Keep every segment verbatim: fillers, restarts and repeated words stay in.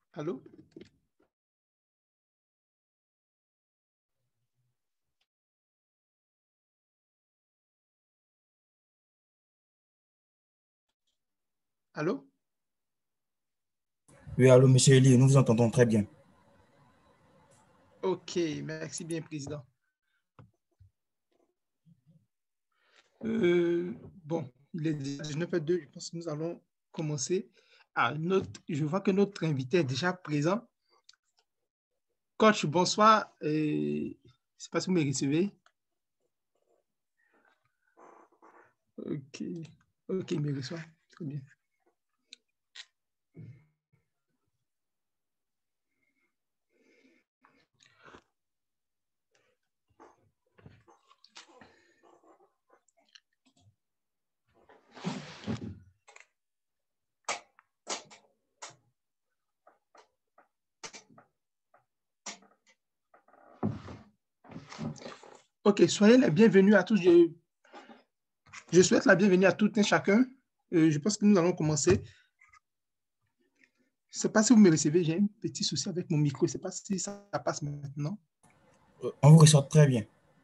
Allô? Allô? Oui, allô, monsieur Elie, nous vous entendons très bien. Ok, merci bien, Président. Euh, bon, il est déjà dix-neuf heures deux, je pense que nous allons commencer. Ah, notre, je vois que notre invité est déjà présent. Coach, bonsoir. Euh, je ne sais pas si vous me recevez. Ok, ok, il me reçoit. Très bien. Ok, soyez les bienvenus à tous. Je, je souhaite la bienvenue à tout un chacun. Euh, je pense que nous allons commencer. Je ne sais pas si vous me recevez, j'ai un petit souci avec mon micro. Je ne sais pas si ça passe maintenant. Euh, On vous reçoit très bien.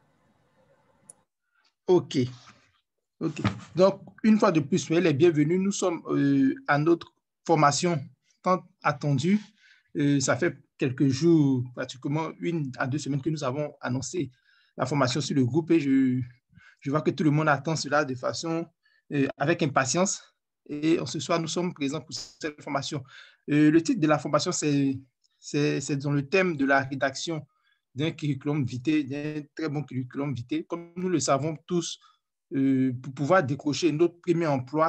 Ok, ok. Donc, une fois de plus, soyez les bienvenus. Nous sommes euh, à notre formation tant attendue. Euh, ça fait quelques jours, pratiquement une à deux semaines que nous avons annoncé la formation sur le groupe et je, je vois que tout le monde attend cela de façon euh, avec impatience. Et ce soir, nous sommes présents pour cette formation. Euh, le titre de la formation, c'est, c'est, c'est dans le thème de la rédaction d'un curriculum vitae, d'un très bon curriculum vitae. Comme nous le savons tous, euh, pour pouvoir décrocher notre premier emploi,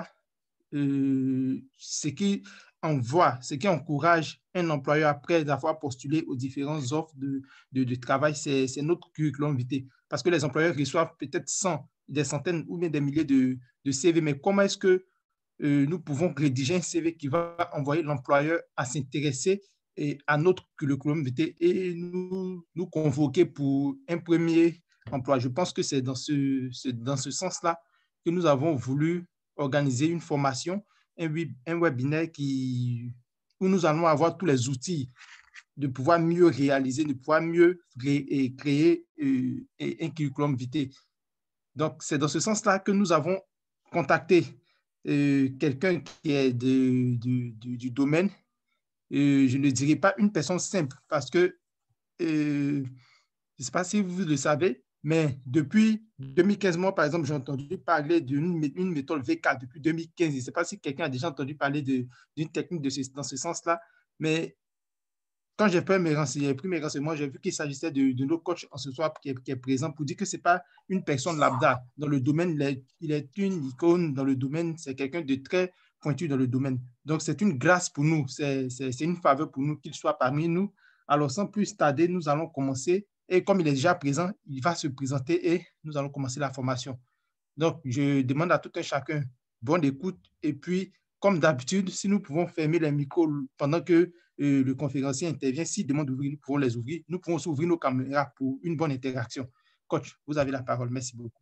euh, ce qui envoie, ce qui encourage un employeur après avoir postulé aux différentes offres de, de, de travail, c'est, c'est notre curriculum vitae. Parce que les employeurs reçoivent peut-être cent, des centaines ou bien des milliers de, de C V, mais comment est-ce que euh, nous pouvons rédiger un C V qui va envoyer l'employeur à s'intéresser et à notre curriculum vitae et nous, nous convoquer pour un premier emploi. Je pense que c'est dans ce, c'est dans ce sens-là que nous avons voulu organiser une formation, un, un webinaire qui, où nous allons avoir tous les outils de pouvoir mieux réaliser, de pouvoir mieux créer, créer euh, un curriculum vitae. Donc, c'est dans ce sens-là que nous avons contacté euh, quelqu'un qui est de, de, de, du domaine. Euh, je ne dirais pas une personne simple parce que euh, je ne sais pas si vous le savez, mais depuis deux mille quinze, moi, par exemple, j'ai entendu parler d'une une méthode V quatre depuis deux mille quinze. Je ne sais pas si quelqu'un a déjà entendu parler d'une technique de ce, dans ce sens-là, mais quand j'ai pris mes renseignements, pris mes renseignements, j'ai vu qu'il s'agissait de, de nos coachs en ce soir qui est, qui est présent pour dire que ce n'est pas une personne lambda dans le domaine. Il est, il est une icône dans le domaine. C'est quelqu'un de très pointu dans le domaine. Donc, c'est une grâce pour nous. C'est une faveur pour nous qu'il soit parmi nous. Alors, sans plus tarder, nous allons commencer. Et comme il est déjà présent, il va se présenter et nous allons commencer la formation. Donc, je demande à tout un chacun bonne écoute. Et puis, comme d'habitude, si nous pouvons fermer les micros pendant que euh, le conférencier intervient, s'il demande d'ouvrir, nous pouvons les ouvrir. Nous pouvons aussi ouvrir nos caméras pour une bonne interaction. Coach, vous avez la parole. Merci beaucoup.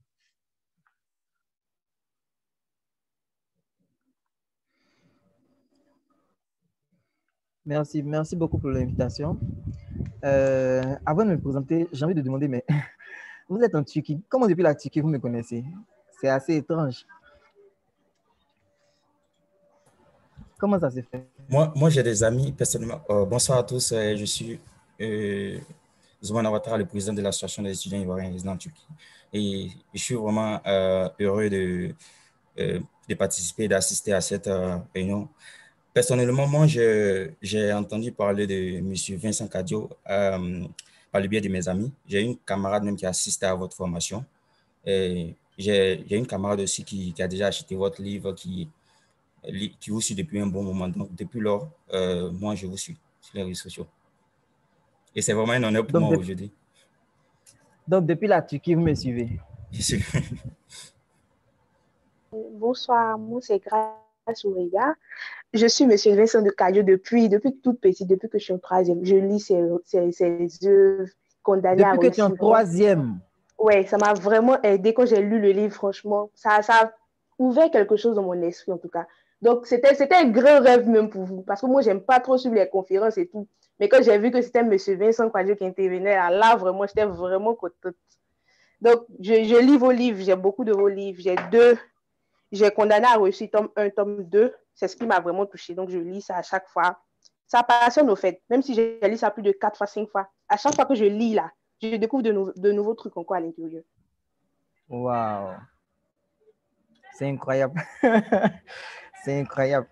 Merci, merci beaucoup pour l'invitation. Euh, avant de me présenter, j'ai envie de demander, mais vous êtes en Turquie. Comment depuis la Turquie vous me connaissez? C'est assez étrange. Comment ça s'est fait? Moi, moi j'ai des amis, personnellement. Euh, bonsoir à tous, euh, je suis euh, Zouman Awattara, le président de l'association des étudiants ivoiriens résidant en Turquie. Et je suis vraiment euh, heureux de, euh, de participer, d'assister à cette euh, réunion. Personnellement, moi, j'ai entendu parler de M. Vincent Cadio euh, par le biais de mes amis. J'ai une camarade même qui a assisté à votre formation. J'ai une camarade aussi qui, qui, a déjà acheté votre livre, qui, qui vous suit depuis un bon moment. Donc, depuis lors, euh, moi, je vous suis sur les réseaux sociaux. Et c'est vraiment un honneur pour donc, moi de... aujourd'hui. donc, depuis la Turquie, vous me suivez? Bonsoir, moi c'est Grâce Ourega. Je suis Monsieur Vincent de Cadio depuis, depuis toute petite, depuis que je suis en troisième. Je lis ses, ses, ses œuvres, Condamné à Depuis que tu es en réussir. troisième? Oui, ça m'a vraiment aidé quand j'ai lu le livre, franchement. Ça, ça a ouvert quelque chose dans mon esprit, en tout cas. Donc, c'était un grand rêve même pour vous. Parce que moi, je n'aime pas trop suivre les conférences et tout. Mais quand j'ai vu que c'était M. Vincent Kwadjo qui intervenait, là, vraiment, j'étais vraiment contente. Donc, je, je lis vos livres. J'ai beaucoup de vos livres. J'ai deux. J'ai Condamné à réussir, tome un, tome deux. C'est ce qui m'a vraiment touchée. Donc, je lis ça à chaque fois. Ça passionne au fait. Même si je lis ça plus de quatre fois, cinq fois. À chaque fois que je lis là, je découvre de, nou de nouveaux trucs encore à l'intérieur. Waouh! C'est incroyable. C'est incroyable.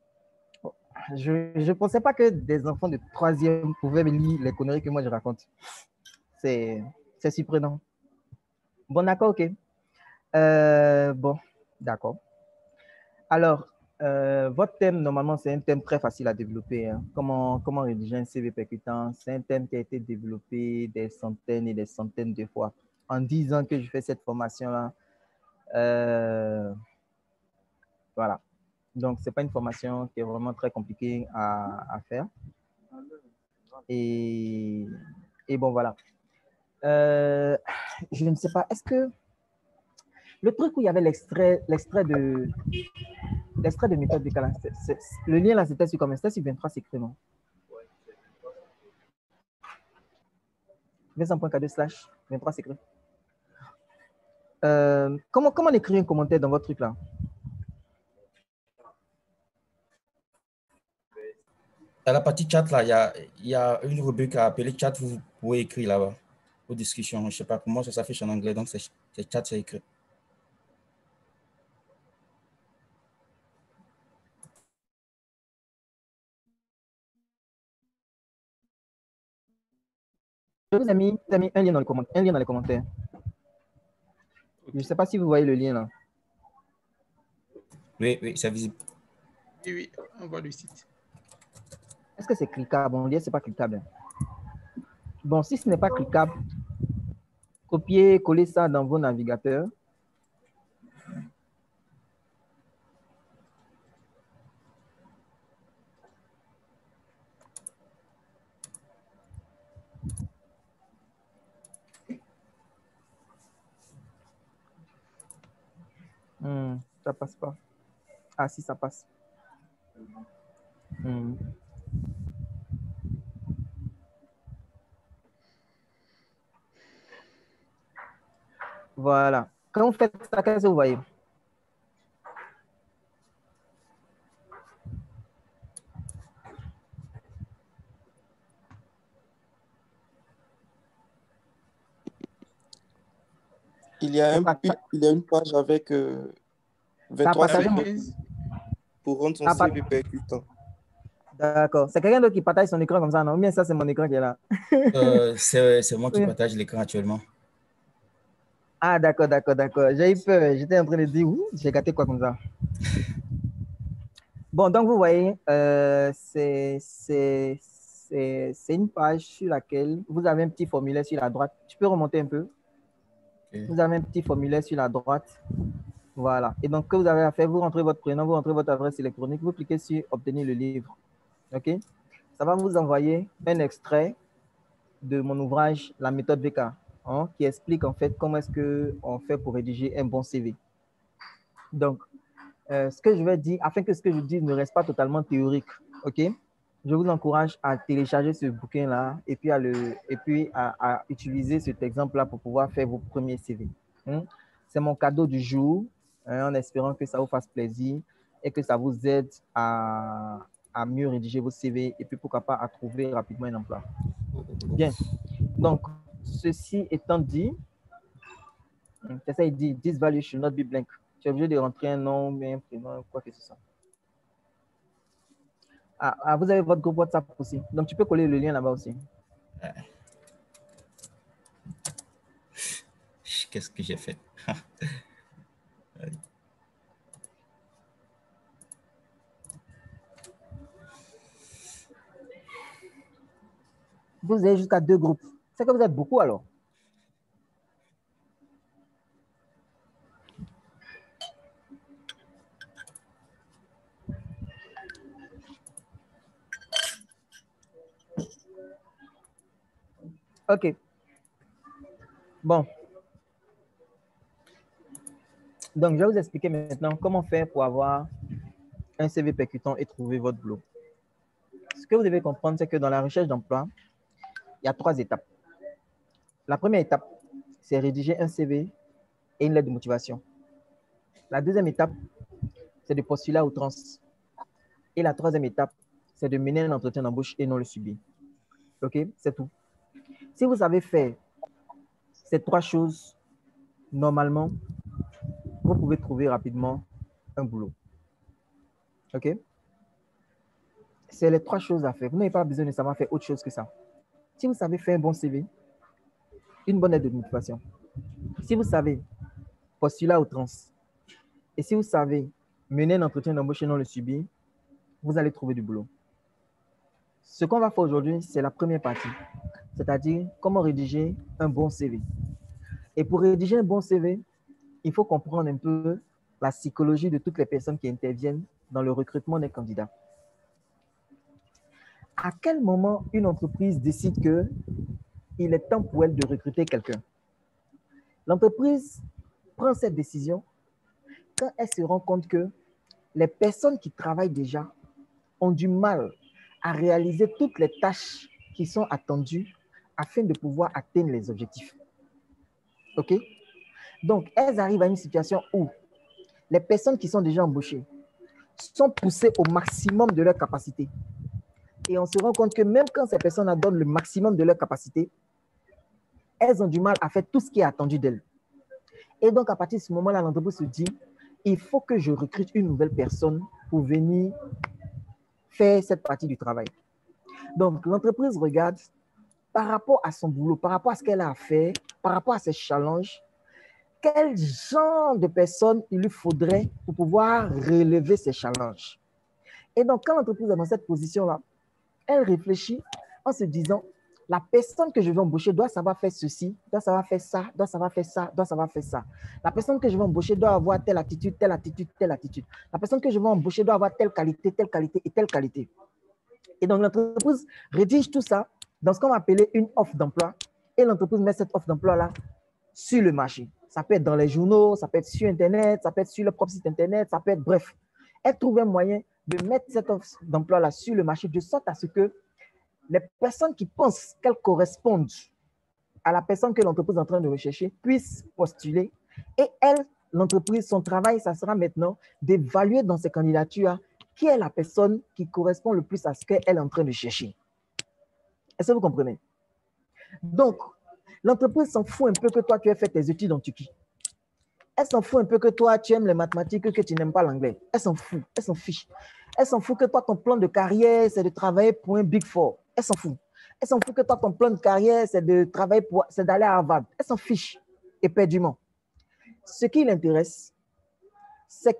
Je ne pensais pas que des enfants de troisième pouvaient me lire les conneries que moi je raconte. C'est surprenant. Bon, d'accord, ok. Euh, bon, d'accord. Alors, euh, votre thème, normalement, c'est un thème très facile à développer. Hein. Comment, comment rédiger un C V percutant? C'est un thème qui a été développé des centaines et des centaines de fois. En dix ans que je fais cette formation-là, euh, voilà. Donc, ce n'est pas une formation qui est vraiment très compliquée à, à faire. Et, et bon, voilà. Euh, je ne sais pas, est-ce que le truc où il y avait l'extrait l'extrait de l'extrait de méthode de Cala, le lien là, c'était sur combien? C'était sur vingt-trois secrets, non? vingt point K deux slash vingt-trois secrets. Euh, comment, comment écrire un commentaire dans votre truc là? Dans la partie chat, là, il y a, y a une rubrique à appeler chat, vous pouvez écrire là-bas, aux discussions. Je ne sais pas comment ça s'affiche en anglais, donc c'est chat, c'est écrit. Je vous ai mis, vous ai mis un, lien dans le comment, un lien dans les commentaires. Je ne sais pas si vous voyez le lien là. Oui, oui, c'est visible. Oui, oui, on voit le site. Est-ce que c'est cliquable? On dit que ce n'est pas cliquable. Bon, si ce n'est pas cliquable, copiez, collez ça dans vos navigateurs. Hmm, ça passe pas. Ah, si, ça passe. Hmm. Voilà. Quand vous faites ça, qu'est-ce que vous voyez? Il y a, un, il y a une page avec euh, vingt-trois secrets pour rendre son C V percutant. D'accord. C'est quelqu'un d'autre qui partage son écran comme ça, non? Ou bien ça, c'est mon écran qui est là. euh, c'est moi qui oui. partage l'écran actuellement. Ah, d'accord, d'accord, d'accord. J'ai eu peur. J'étais en train de dire, j'ai gâté quoi comme ça? Bon, donc vous voyez, euh, c'est une page sur laquelle vous avez un petit formulaire sur la droite. Tu peux remonter un peu? Okay. Vous avez un petit formulaire sur la droite. Voilà. Et donc, ce que vous avez à faire, vous rentrez votre prénom, vous rentrez votre adresse électronique, vous cliquez sur « Obtenir le livre ». OK? Ça va vous envoyer un extrait de mon ouvrage « La méthode V K hein, » qui explique en fait comment est-ce qu'on fait pour rédiger un bon C V. Donc, euh, ce que je vais dire, afin que ce que je dis ne reste pas totalement théorique, OK? Je vous encourage à télécharger ce bouquin-là et puis, à, le, et puis à, à utiliser cet exemple-là pour pouvoir faire vos premiers C V. Hein? C'est mon cadeau du jour, hein, en espérant que ça vous fasse plaisir et que ça vous aide à, à mieux rédiger vos C V et puis pourquoi pas à trouver rapidement un emploi. Bien. Donc, ceci étant dit, c'est ça, il dit, this value should not be blank. Tu es obligé de rentrer un nom, un prénom, quoi que ce soit. Ah, ah, vous avez votre groupe WhatsApp aussi. Donc, tu peux coller le lien là-bas aussi. Qu'est-ce que j'ai fait? Vous avez jusqu'à deux groupes. C'est que vous êtes beaucoup alors. OK. Bon. Donc, je vais vous expliquer maintenant comment faire pour avoir un C V percutant et trouver votre boulot. Ce que vous devez comprendre, c'est que dans la recherche d'emploi, il y a trois étapes. La première étape, c'est rédiger un C V et une lettre de motivation. La deuxième étape, c'est de postuler à outrance. Et la troisième étape, c'est de mener un entretien d'embauche et non le subir. OK? C'est tout. Si vous savez faire ces trois choses, normalement, vous pouvez trouver rapidement un boulot. OK? C'est les trois choses à faire. Vous n'avez pas besoin de savoir faire autre chose que ça. Si vous savez faire un bon C V, une bonne lettre de motivation, si vous savez postuler à outrance, et si vous savez mener un entretien d'embauche et non le subir, vous allez trouver du boulot. Ce qu'on va faire aujourd'hui, c'est la première partie, c'est-à-dire comment rédiger un bon C V. Et pour rédiger un bon C V, il faut comprendre un peu la psychologie de toutes les personnes qui interviennent dans le recrutement des candidats. À quel moment une entreprise décide qu'il est temps pour elle de recruter quelqu'un? L'entreprise prend cette décision quand elle se rend compte que les personnes qui travaillent déjà ont du mal à réaliser toutes les tâches qui sont attendues afin de pouvoir atteindre les objectifs. OK? Donc, elles arrivent à une situation où les personnes qui sont déjà embauchées sont poussées au maximum de leur capacité. Et on se rend compte que même quand ces personnes donnent le maximum de leur capacité, elles ont du mal à faire tout ce qui est attendu d'elles. Et donc, à partir de ce moment-là, l'entreprise se dit, il faut que je recrute une nouvelle personne pour venir faire cette partie du travail. Donc, l'entreprise regarde par rapport à son boulot, par rapport à ce qu'elle a à faire, par rapport à ses challenges, quel genre de personne il lui faudrait pour pouvoir relever ces challenges. Et donc, quand l'entreprise est dans cette position-là, elle réfléchit en se disant, la personne que je vais embaucher doit savoir faire ceci, doit savoir faire ça, doit savoir faire ça, doit savoir faire ça. La personne que je vais embaucher doit avoir telle attitude, telle attitude, telle attitude. La personne que je vais embaucher doit avoir telle qualité, telle qualité et telle qualité. Et donc, l'entreprise rédige tout ça dans ce qu'on va appeler une offre d'emploi. Et l'entreprise met cette offre d'emploi-là sur le marché. Ça peut être dans les journaux, ça peut être sur Internet, ça peut être sur le propre site Internet, ça peut être bref. Elle trouve un moyen de mettre cette offre d'emploi-là sur le marché de sorte à ce que les personnes qui pensent qu'elles correspondent à la personne que l'entreprise est en train de rechercher puissent postuler. Et elle, l'entreprise, son travail, ça sera maintenant d'évaluer dans ses candidatures qui est la personne qui correspond le plus à ce qu'elle est en train de chercher. Est-ce que vous comprenez? Donc, l'entreprise s'en fout un peu que toi, tu aies fait tes études en Turquie. Elle s'en fout un peu que toi, tu aimes les mathématiques, que tu n'aimes pas l'anglais. Elle s'en fout, elle s'en fiche. Elle s'en fout que toi, ton plan de carrière, c'est de travailler pour un Big Four. Elle s'en fout. Elle s'en fout que toi, ton plan de carrière, c'est de travailler pour, c'est d'aller à Harvard. Elle s'en fiche éperdument. Ce qui l'intéresse, c'est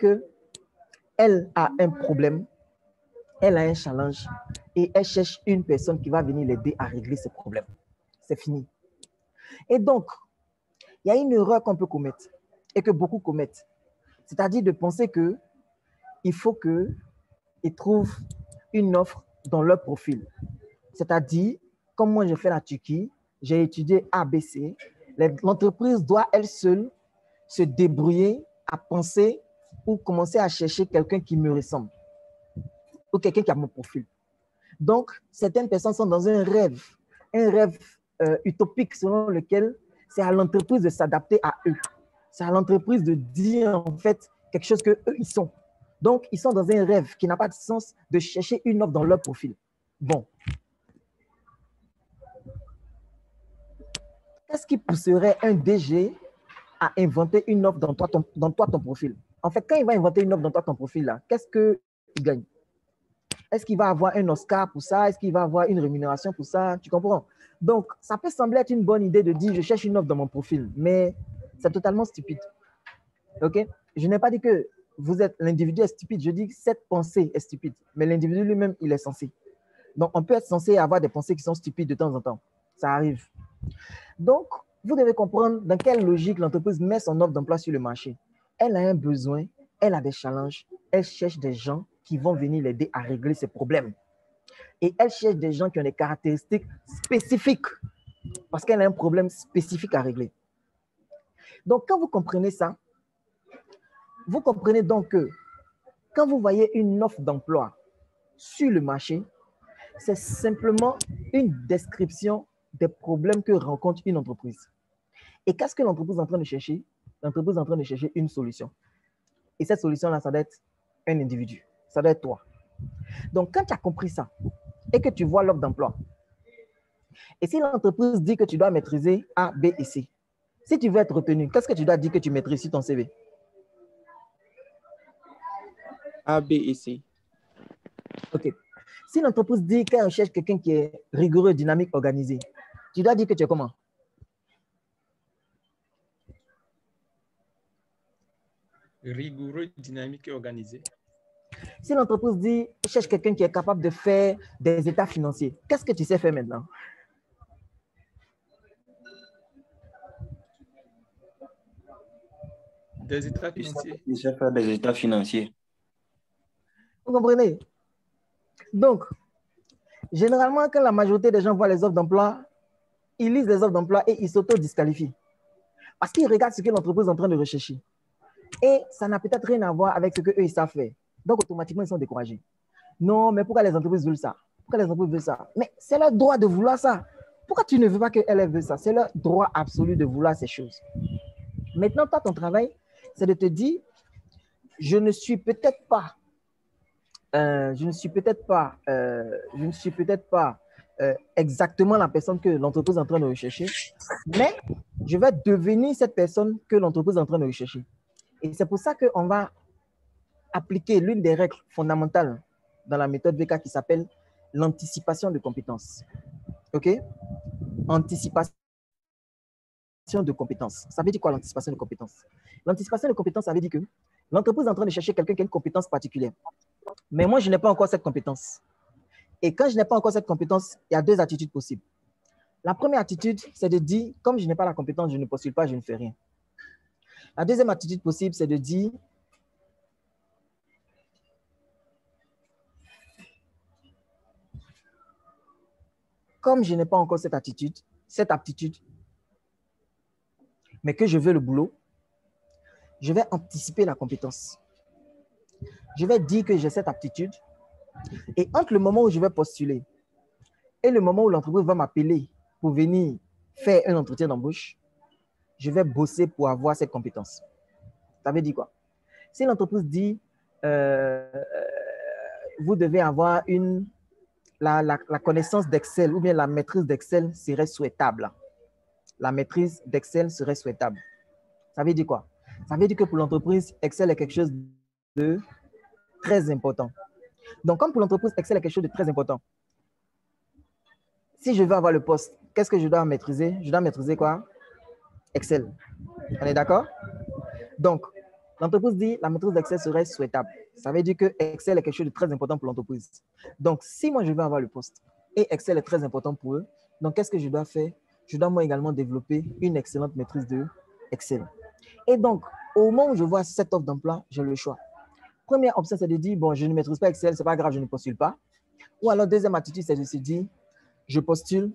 qu'elle a un problème, elle a un challenge et elle cherche une personne qui va venir l'aider à régler ce problème. C'est fini. Et donc, il y a une erreur qu'on peut commettre et que beaucoup commettent. C'est-à-dire de penser qu'il faut qu'ils trouvent une offre dans leur profil. C'est-à-dire, comme moi j'ai fait la Turquie, j'ai étudié A B C, l'entreprise doit elle seule se débrouiller à penser ou commencer à chercher quelqu'un qui me ressemble ou quelqu'un qui a mon profil. Donc, certaines personnes sont dans un rêve, un rêve euh, utopique selon lequel c'est à l'entreprise de s'adapter à eux. C'est à l'entreprise de dire en fait quelque chose qu'eux, ils sont. Donc, ils sont dans un rêve qui n'a pas de sens de chercher une offre dans leur profil. Bon. Qu'est-ce qui pousserait un D G à inventer une offre dans toi, ton, dans toi, ton profil? En fait, quand il va inventer une offre dans toi, ton profil, là, qu'est-ce qu'il gagne? Est-ce qu'il va avoir un Oscar pour ça? Est-ce qu'il va avoir une rémunération pour ça? Tu comprends? Donc, ça peut sembler être une bonne idée de dire, je cherche une offre dans mon profil, mais c'est totalement stupide. OK? Je n'ai pas dit que vous êtes, l'individu est stupide. Je dis que cette pensée est stupide, mais l'individu lui-même, il est censé. Donc, on peut être censé avoir des pensées qui sont stupides de temps en temps. Ça arrive. Donc, vous devez comprendre dans quelle logique l'entreprise met son offre d'emploi sur le marché. Elle a un besoin, elle a des challenges, elle cherche des gens qui vont venir l'aider à régler ses problèmes. Et elle cherche des gens qui ont des caractéristiques spécifiques parce qu'elle a un problème spécifique à régler. Donc, quand vous comprenez ça, vous comprenez donc que Quand vous voyez une offre d'emploi sur le marché, c'est simplement une description des problèmes que rencontre une entreprise. Et qu'est-ce que l'entreprise est en train de chercher? L'entreprise est en train de chercher une solution. Et cette solution-là, ça doit être un individu. Ça doit être toi. Donc, quand tu as compris ça et que tu vois l'offre d'emploi, et si l'entreprise dit que tu dois maîtriser A, B et C, si tu veux être retenu, qu'est-ce que tu dois dire que tu maîtrises sur ton C V? A, B et C. OK. Si l'entreprise dit qu'elle recherche quelqu'un qui est rigoureux, dynamique, organisé, tu dois dire que tu es comment? Rigoureux, dynamique et organisé. Si l'entreprise dit qu'elle cherche quelqu'un qui est capable de faire des états financiers, qu'est-ce que tu sais faire maintenant? Des états financiers. Je sais faire des états financiers. Vous comprenez? Donc, généralement, quand la majorité des gens voient les offres d'emploi, ils lisent les offres d'emploi et ils s'auto-disqualifient. Parce qu'ils regardent ce que l'entreprise est en train de rechercher. Et ça n'a peut-être rien à voir avec ce qu'eux, ils savent faire. Donc, automatiquement, ils sont découragés. Non, mais pourquoi les entreprises veulent ça? Pourquoi les entreprises veulent ça? Mais c'est leur droit de vouloir ça. Pourquoi tu ne veux pas qu'elles veulent ça? C'est leur droit absolu de vouloir ces choses. Maintenant, toi, ton travail, c'est de te dire, je ne suis peut-être pas, euh, je ne suis peut-être pas, euh, je ne suis peut-être pas euh, exactement la personne que l'entreprise est en train de rechercher, mais je vais devenir cette personne que l'entreprise est en train de rechercher. Et c'est pour ça qu'on va appliquer l'une des règles fondamentales dans la méthode V K qui s'appelle l'anticipation de compétences. OK? Anticipation de compétences. Ça veut dire quoi l'anticipation de compétences? L'anticipation de compétences, ça veut dire que l'entreprise est en train de chercher quelqu'un qui a une compétence particulière. Mais moi, je n'ai pas encore cette compétence. Et quand je n'ai pas encore cette compétence, il y a deux attitudes possibles. La première attitude, c'est de dire, comme je n'ai pas la compétence, je ne postule pas, je ne fais rien. La deuxième attitude possible, c'est de dire, comme je n'ai pas encore cette attitude, cette aptitude, mais que je veux le boulot, je vais anticiper la compétence. Je vais dire que j'ai cette aptitude et entre le moment où je vais postuler et le moment où l'entreprise va m'appeler pour venir faire un entretien d'embauche, je vais bosser pour avoir cette compétence. Ça veut dire quoi? Si l'entreprise dit euh, vous devez avoir une, la, la, la connaissance d'Excel ou bien la maîtrise d'Excel serait souhaitable. La maîtrise d'Excel serait souhaitable. Ça veut dire quoi? Ça veut dire que pour l'entreprise, Excel est quelque chose de très important. Donc, comme pour l'entreprise, Excel est quelque chose de très important. Si je veux avoir le poste, qu'est-ce que je dois maîtriser? Je dois maîtriser quoi? Excel. On est d'accord? Donc, l'entreprise dit la maîtrise d'Excel serait souhaitable. Ça veut dire que Excel est quelque chose de très important pour l'entreprise. Donc, si moi, je veux avoir le poste et Excel est très important pour eux, donc qu'est-ce que je dois faire? Je dois moi également développer une excellente maîtrise de Excel. Et donc, au moment où je vois cette offre d'emploi, j'ai le choix. Première option, c'est de dire, bon, je ne maîtrise pas Excel, ce n'est pas grave, je ne postule pas. Ou alors, deuxième attitude, c'est de se dire, je postule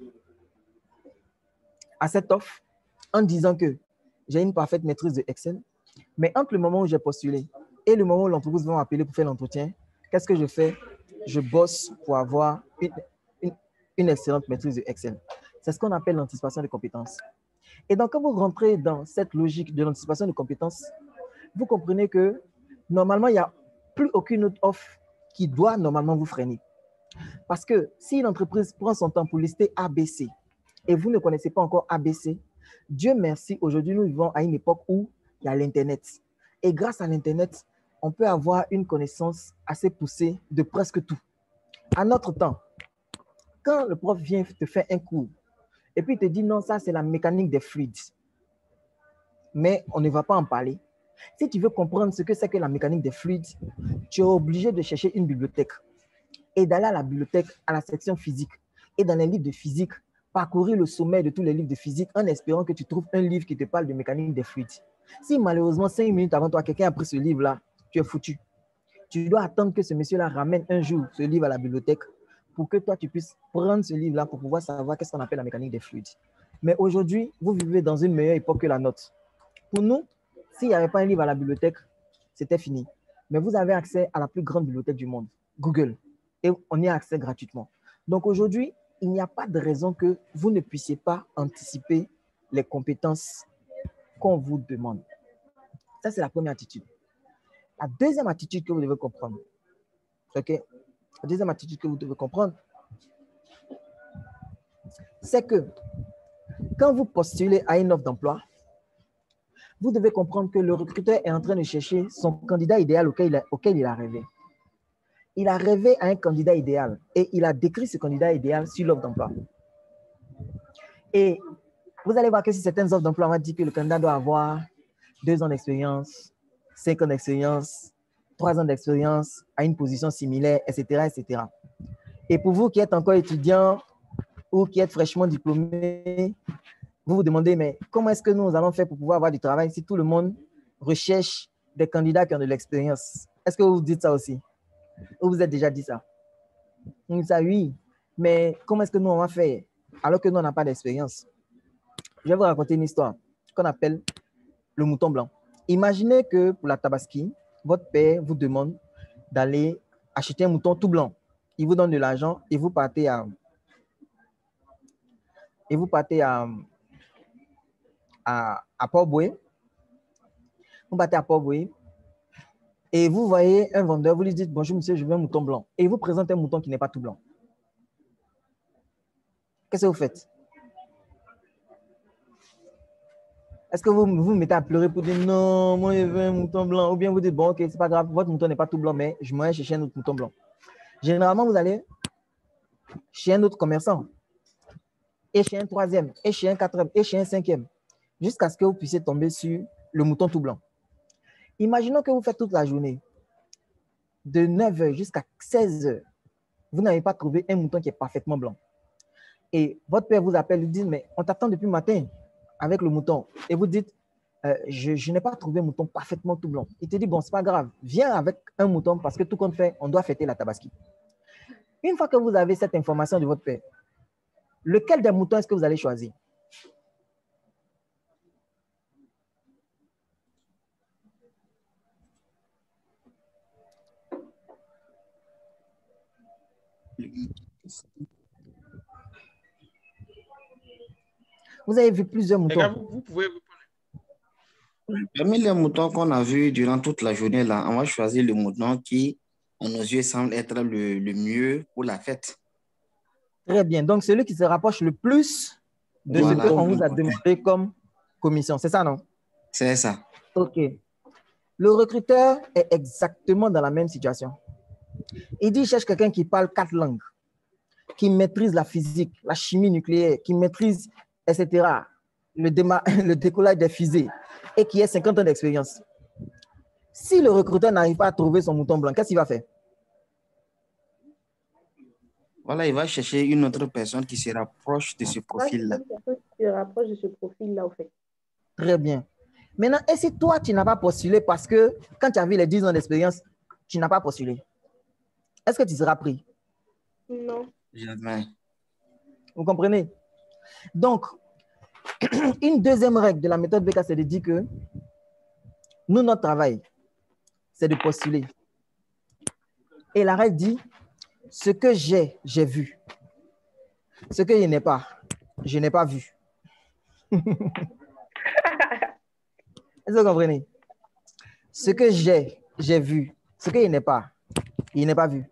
à cette offre en disant que j'ai une parfaite maîtrise de Excel, mais entre le moment où j'ai postulé et le moment où l'entreprise va m'appeler pour faire l'entretien, qu'est-ce que je fais? Je bosse pour avoir une, une, une excellente maîtrise de Excel. C'est ce qu'on appelle l'anticipation des compétences. Et donc, quand vous rentrez dans cette logique de l'anticipation des compétences, vous comprenez que normalement, il n'y a plus aucune autre offre qui doit normalement vous freiner. Parce que si une entreprise prend son temps pour lister A B C et vous ne connaissez pas encore A B C, Dieu merci, aujourd'hui, nous vivons à une époque où il y a l'Internet. Et grâce à l'Internet, on peut avoir une connaissance assez poussée de presque tout. À notre temps, quand le prof vient te faire un cours et puis il te dit non, ça c'est la mécanique des fluides, mais on ne va pas en parler. Si tu veux comprendre ce que c'est que la mécanique des fluides, tu es obligé de chercher une bibliothèque et d'aller à la bibliothèque, à la section physique et dans les livres de physique, parcourir le sommet de tous les livres de physique en espérant que tu trouves un livre qui te parle de mécanique des fluides. Si malheureusement, cinq minutes avant toi, quelqu'un a pris ce livre-là, tu es foutu. Tu dois attendre que ce monsieur-là ramène un jour ce livre à la bibliothèque pour que toi, tu puisses prendre ce livre-là pour pouvoir savoir qu'est-ce qu'on appelle la mécanique des fluides. Mais aujourd'hui, vous vivez dans une meilleure époque que la nôtre. Pour nous, s'il n'y avait pas un livre à la bibliothèque, c'était fini. mais vous avez accès à la plus grande bibliothèque du monde, Google, et on y a accès gratuitement. Donc aujourd'hui, il n'y a pas de raison que vous ne puissiez pas anticiper les compétences qu'on vous demande. Ça, c'est la première attitude. La deuxième attitude que vous devez comprendre, ok? La deuxième attitude que vous devez comprendre, c'est que quand vous postulez à une offre d'emploi, vous devez comprendre que le recruteur est en train de chercher son candidat idéal auquel il a, auquel il a rêvé. Il a rêvé à un candidat idéal et il a décrit ce candidat idéal sur l'offre d'emploi. Et vous allez voir que si certaines offres d'emploi vont dire que le candidat doit avoir deux ans d'expérience, cinq ans d'expérience, trois ans d'expérience à une position similaire, et cetera, et cetera. Et pour vous qui êtes encore étudiant ou qui êtes fraîchement diplômé, vous vous demandez, mais comment est-ce que nous allons faire pour pouvoir avoir du travail si tout le monde recherche des candidats qui ont de l'expérience? Est-ce que vous vous dites ça aussi? Ou vous êtes déjà dit ça? On dit ça, oui, mais comment est-ce que nous on va faire alors que nous on n'a pas d'expérience? Je vais vous raconter une histoire qu'on appelle le mouton blanc. Imaginez que pour la Tabaski, votre père vous demande d'aller acheter un mouton tout blanc. Il vous donne de l'argent et vous partez à et vous partez à à, à Port-Boué. Vous partez à Port-Boué et vous voyez un vendeur, vous lui dites bonjour monsieur, je veux un mouton blanc. Et il vous présente un mouton qui n'est pas tout blanc. Qu'est-ce que vous faites? Est-ce que vous vous mettez à pleurer pour dire non, moi je veux un mouton blanc? Ou bien vous dites bon, ok, c'est pas grave, votre mouton n'est pas tout blanc, mais je m'en vais chercher un autre mouton blanc. Généralement, vous allez chez un autre commerçant, et chez un troisième, et chez un quatrième, et chez un cinquième, jusqu'à ce que vous puissiez tomber sur le mouton tout blanc. Imaginons que vous faites toute la journée, de neuf heures jusqu'à seize heures, vous n'avez pas trouvé un mouton qui est parfaitement blanc. Et votre père vous appelle, il dit, mais on t'attend depuis le matin avec le mouton. Et vous dites, euh, je, je n'ai pas trouvé un mouton parfaitement tout blanc. Il te dit, bon, c'est pas grave, viens avec un mouton parce que tout compte fait, on doit fêter la Tabaski. Une fois que vous avez cette information de votre père, lequel des moutons est-ce que vous allez choisir? Vous avez vu plusieurs moutons. Gars, vous, vous pouvez répondre. Parmi les moutons qu'on a vus durant toute la journée, là, on va choisir le mouton qui, à nos yeux, semble être le, le mieux pour la fête. Très bien. Donc, celui qui se rapproche le plus de Voilà. ce qu'on vous a demandé comme commission. C'est ça, non? C'est ça. OK. Le recruteur est exactement dans la même situation. Il dit, il cherche quelqu'un qui parle quatre langues, qui maîtrise la physique, la chimie nucléaire, qui maîtrise, et cetera, le, le décollage des fusées et qui a cinquante ans d'expérience. Si le recruteur n'arrive pas à trouver son mouton blanc, qu'est-ce qu'il va faire? Voilà, il va chercher une autre personne qui se rapproche de ce profil-là. Une personne qui se rapproche de ce profil-là, au fait. Très bien. Maintenant, et si toi, tu n'as pas postulé parce que quand tu as vu les dix ans d'expérience, tu n'as pas postulé, est-ce que tu seras pris? Non. Jamais. Vous comprenez? Donc, une deuxième règle de la méthode B K, c'est de dire que nous, notre travail, c'est de postuler. Et la règle dit, ce que j'ai, j'ai vu. Ce que je n'ai pas, je n'ai pas vu. Est-ce que vous comprenez? Ce que j'ai, j'ai vu. Ce que je n'ai pas, il n'est pas vu.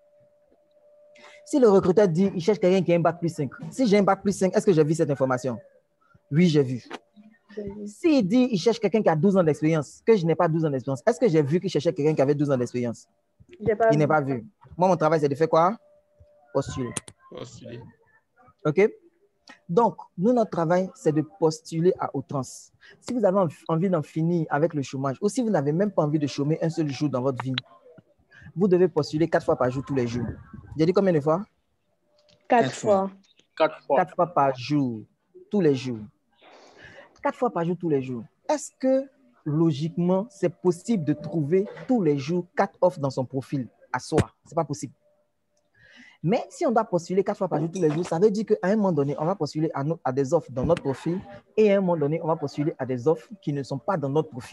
Si le recruteur dit il cherche quelqu'un qui a un bac plus cinq, si j'ai un bac plus cinq, est-ce que j'ai vu cette information? Oui, j'ai vu. S'il dit il cherche quelqu'un qui a douze ans d'expérience, que je n'ai pas douze ans d'expérience, est-ce que j'ai vu qu'il cherchait quelqu'un qui avait douze ans d'expérience? Il n'est pas vu. Moi, mon travail, c'est de faire quoi? Postuler. Postuler. OK? Donc, nous, notre travail, c'est de postuler à outrance. Si vous avez envie d'en finir avec le chômage, ou si vous n'avez même pas envie de chômer un seul jour dans votre vie, vous devez postuler quatre fois par jour, tous les jours. J'ai dit combien de fois? Quatre fois. Quatre fois. Quatre fois par jour, tous les jours. Quatre fois par jour, tous les jours. Est-ce que, logiquement, c'est possible de trouver tous les jours quatre offres dans son profil à soi? Ce n'est pas possible. Mais si on doit postuler quatre fois par jour, tous les jours, ça veut dire qu'à un moment donné, on va postuler à, no- à des offres dans notre profil et à un moment donné, on va postuler à des offres qui ne sont pas dans notre profil.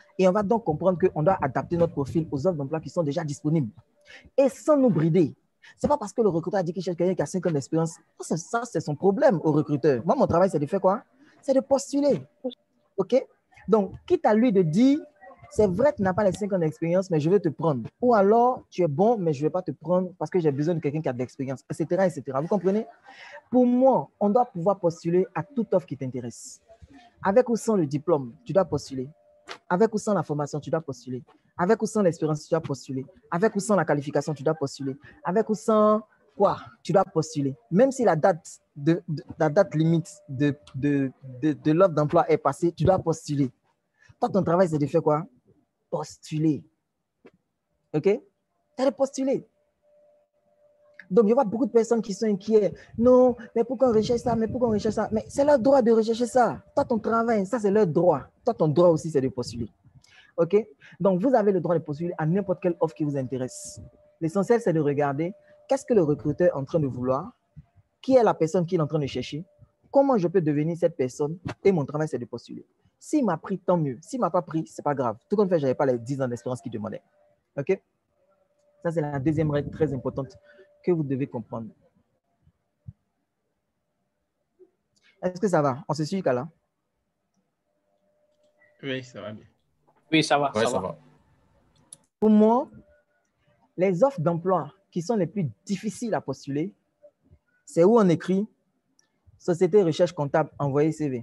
Et on va donc comprendre qu'on doit adapter notre profil aux offres d'emploi qui sont déjà disponibles. Et sans nous brider. Ce n'est pas parce que le recruteur a dit qu'il cherche quelqu'un qui a cinq ans d'expérience. Ça, ça c'est son problème au recruteur. Moi, mon travail, c'est de faire quoi? C'est de postuler. OK? Donc, quitte à lui de dire, c'est vrai que tu n'as pas les cinq ans d'expérience, mais je vais te prendre. Ou alors, tu es bon, mais je ne vais pas te prendre parce que j'ai besoin de quelqu'un qui a de l'expérience, et cetera, et cetera. Vous comprenez? Pour moi, on doit pouvoir postuler à toute offre qui t'intéresse. Avec ou sans le diplôme, tu dois postuler. Avec ou sans la formation, tu dois postuler. Avec ou sans l'expérience, tu dois postuler. Avec ou sans la qualification, tu dois postuler. Avec ou sans quoi, tu dois postuler. Même si la date, de, de, la date limite de, de, de, de l'offre d'emploi est passée, tu dois postuler. Toi, ton travail, c'est de faire quoi? Postuler. OK? Tu as de postuler. Donc, je vois beaucoup de personnes qui sont inquiètes. Non, mais pourquoi on recherche ça? Mais pourquoi on recherche ça? Mais c'est leur droit de rechercher ça. Toi, ton travail, ça, c'est leur droit. Toi, ton droit aussi, c'est de postuler. OK? Donc, vous avez le droit de postuler à n'importe quelle offre qui vous intéresse. L'essentiel, c'est de regarder qu'est-ce que le recruteur est en train de vouloir, qui est la personne qu'il est en train de chercher, comment je peux devenir cette personne, et mon travail, c'est de postuler. S'il m'a pris, tant mieux. S'il ne m'a pas pris, ce n'est pas grave. Tout comme fait, je n'avais pas les dix ans d'expérience qu'il demandait. OK? Ça, c'est la deuxième règle très importante que vous devez comprendre. Est-ce que ça va? On se suit, Kala? Oui, ça va bien. Oui, ça va, Ouais, ça, ça va. va. Pour moi, les offres d'emploi qui sont les plus difficiles à postuler, c'est où on écrit « Société recherche comptable, envoyez C V ».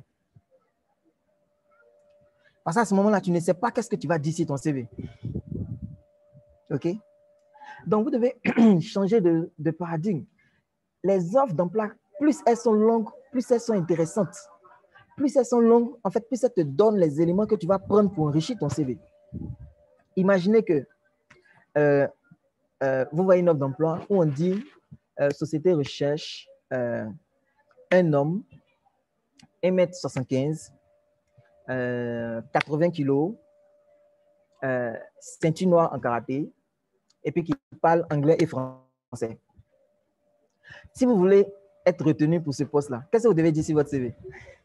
Parce qu'à ce moment-là, tu ne sais pas qu'est-ce que tu vas dire sur ton C V. OK? Donc, vous devez changer de, de paradigme. Les offres d'emploi, plus elles sont longues, plus elles sont intéressantes. Plus elles sont longues, en fait, plus elles te donnent les éléments que tu vas prendre pour enrichir ton C V. Imaginez que euh, euh, vous voyez une offre d'emploi où on dit euh, société recherche euh, un homme, un mètre soixante-quinze, euh, quatre-vingts kilos, euh, ceinture noire en karaté, et puis qui parle anglais et français. Si vous voulez être retenu pour ce poste-là, qu'est-ce que vous devez dire sur votre C V?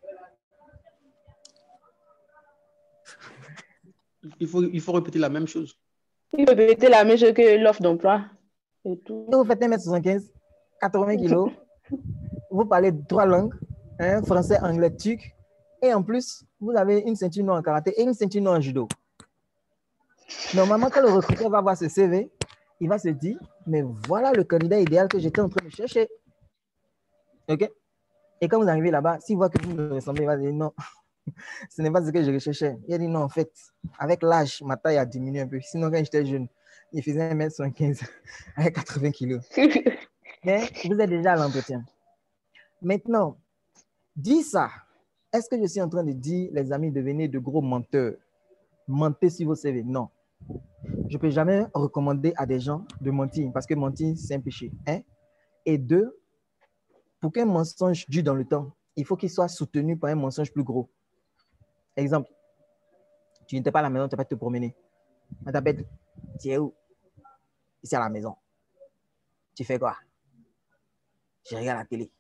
Il faut, il faut répéter la même chose. Il faut répéter la même chose que l'offre d'emploi. Et tout. Vous faites un mètre soixante-quinze, quatre-vingts kilos, vous parlez trois langues, hein, français, anglais, turc, et en plus, vous avez une ceinture noire en karaté et une ceinture noire en judo. Normalement, quand le recruteur va voir ce C V, il va se dire, mais voilà le candidat idéal que j'étais en train de chercher. OK? Et quand vous arrivez là-bas, s'il voit que vous me ressemblez, il va dire non, ce n'est pas ce que je recherchais. Il a dit non, en fait, avec l'âge, ma taille a diminué un peu. Sinon, quand j'étais jeune, il faisait un mètre soixante-quinze avec quatre-vingts kilos. Mais vous êtes déjà à l'entretien. Maintenant, dis ça. Est-ce que je suis en train de dire, les amis, devenez de gros menteurs? Mentez sur vos C V? Non. Je ne peux jamais recommander à des gens de mentir parce que mentir, c'est un péché. Un. Et deux, pour qu'un mensonge dure dans le temps, il faut qu'il soit soutenu par un mensonge plus gros. Exemple, tu n'étais pas à la maison, tu vas te promener. On t'appelle, tu es où? Ici à la maison. Tu fais quoi? Je regarde la télé.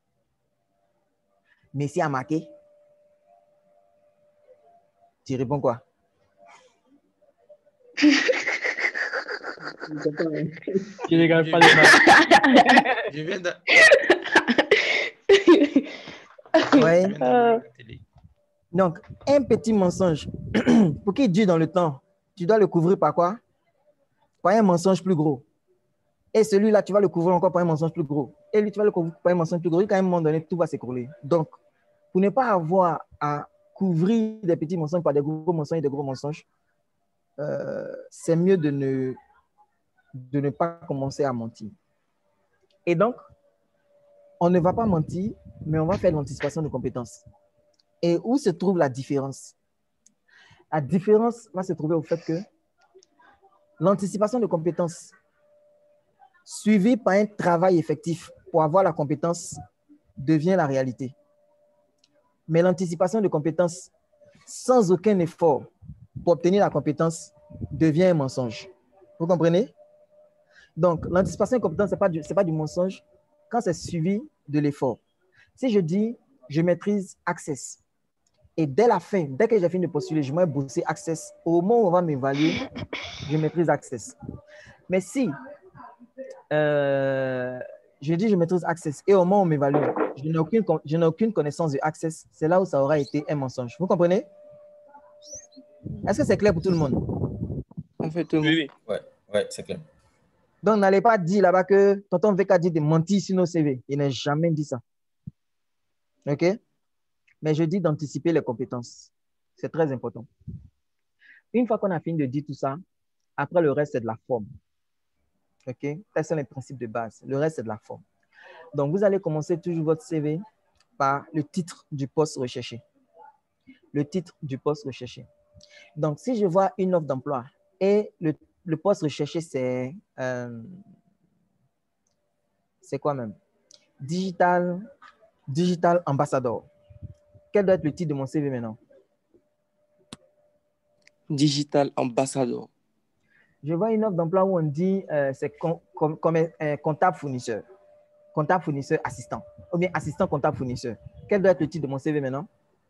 Messi a marqué. Tu réponds quoi? Je regarde pas les matchs. Je viens de... Ouais. Je viens de regarder la télé. Donc, un petit mensonge, pour qu'il dure dans le temps, tu dois le couvrir par quoi? Par un mensonge plus gros. Et celui-là, tu vas le couvrir encore par un mensonge plus gros. Et lui, tu vas le couvrir par un mensonge plus gros. Et qu'à un moment donné, tout va s'écrouler. Donc, pour ne pas avoir à couvrir des petits mensonges par des gros mensonges et des gros mensonges, euh, c'est mieux de ne, de ne pas commencer à mentir. Et donc, on ne va pas mentir, mais on va faire l'anticipation de compétences. Et où se trouve la différence? La différence va se trouver au fait que l'anticipation de compétences suivie par un travail effectif pour avoir la compétence devient la réalité. Mais l'anticipation de compétences sans aucun effort pour obtenir la compétence devient un mensonge. Vous comprenez? Donc, l'anticipation de compétences, ce n'est pas, du, c'est pas du mensonge quand c'est suivi de l'effort. Si je dis, je maîtrise Access, Et dès la fin, dès que j'ai fini de postuler, je vais bosser Access. Au moment où on va m'évaluer, je maîtrise Access. Mais si euh, je dis je maîtrise Access et au moment où on m'évalue, je n'ai aucune, je n'ai aucune connaissance de Access, c'est là où ça aura été un mensonge. Vous comprenez? Est-ce que c'est clair pour tout le monde? En fait, tout le monde. Oui, ouais, ouais, c'est clair. Donc, n'allez pas dire là-bas que tonton V K dit de mentir sur nos C V. Il n'a jamais dit ça. OK? Mais je dis d'anticiper les compétences. C'est très important. Une fois qu'on a fini de dire tout ça, après le reste, c'est de la forme. OK? Tels sont les principes de base. Le reste, c'est de la forme. Donc, vous allez commencer toujours votre C V par le titre du poste recherché. Le titre du poste recherché. Donc, si je vois une offre d'emploi et le, le poste recherché, c'est euh, c'est quoi même? Digital, digital ambassador. Quel doit être le titre de mon C V maintenant? Digital ambassador. Je vois une offre d'emploi où on dit euh, c'est com, com, comme un comptable fournisseur. Comptable fournisseur assistant. Ou bien assistant comptable fournisseur. Quel doit être le titre de mon C V maintenant?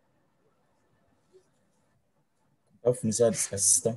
Comptable fournisseur assistant.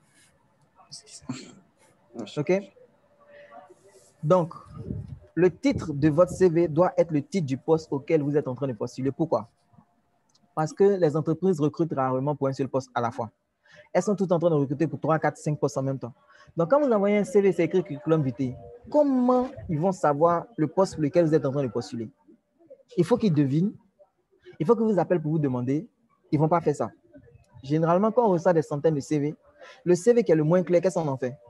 OK? Donc, le titre de votre C V doit être le titre du poste auquel vous êtes en train de postuler. Pourquoi? Parce que les entreprises recrutent rarement pour un seul poste à la fois. Elles sont toutes en train de recruter pour trois, quatre, cinq postes en même temps. Donc, quand vous envoyez un C V, c'est écrit curriculum vitae. Comment ils vont savoir le poste pour lequel vous êtes en train de postuler? Il faut qu'ils devinent. Il faut qu'ils vous appellent pour vous demander. Ils ne vont pas faire ça. Généralement, quand on reçoit des centaines de C V, le C V qui est le moins clair, qu'est-ce qu'on en fait?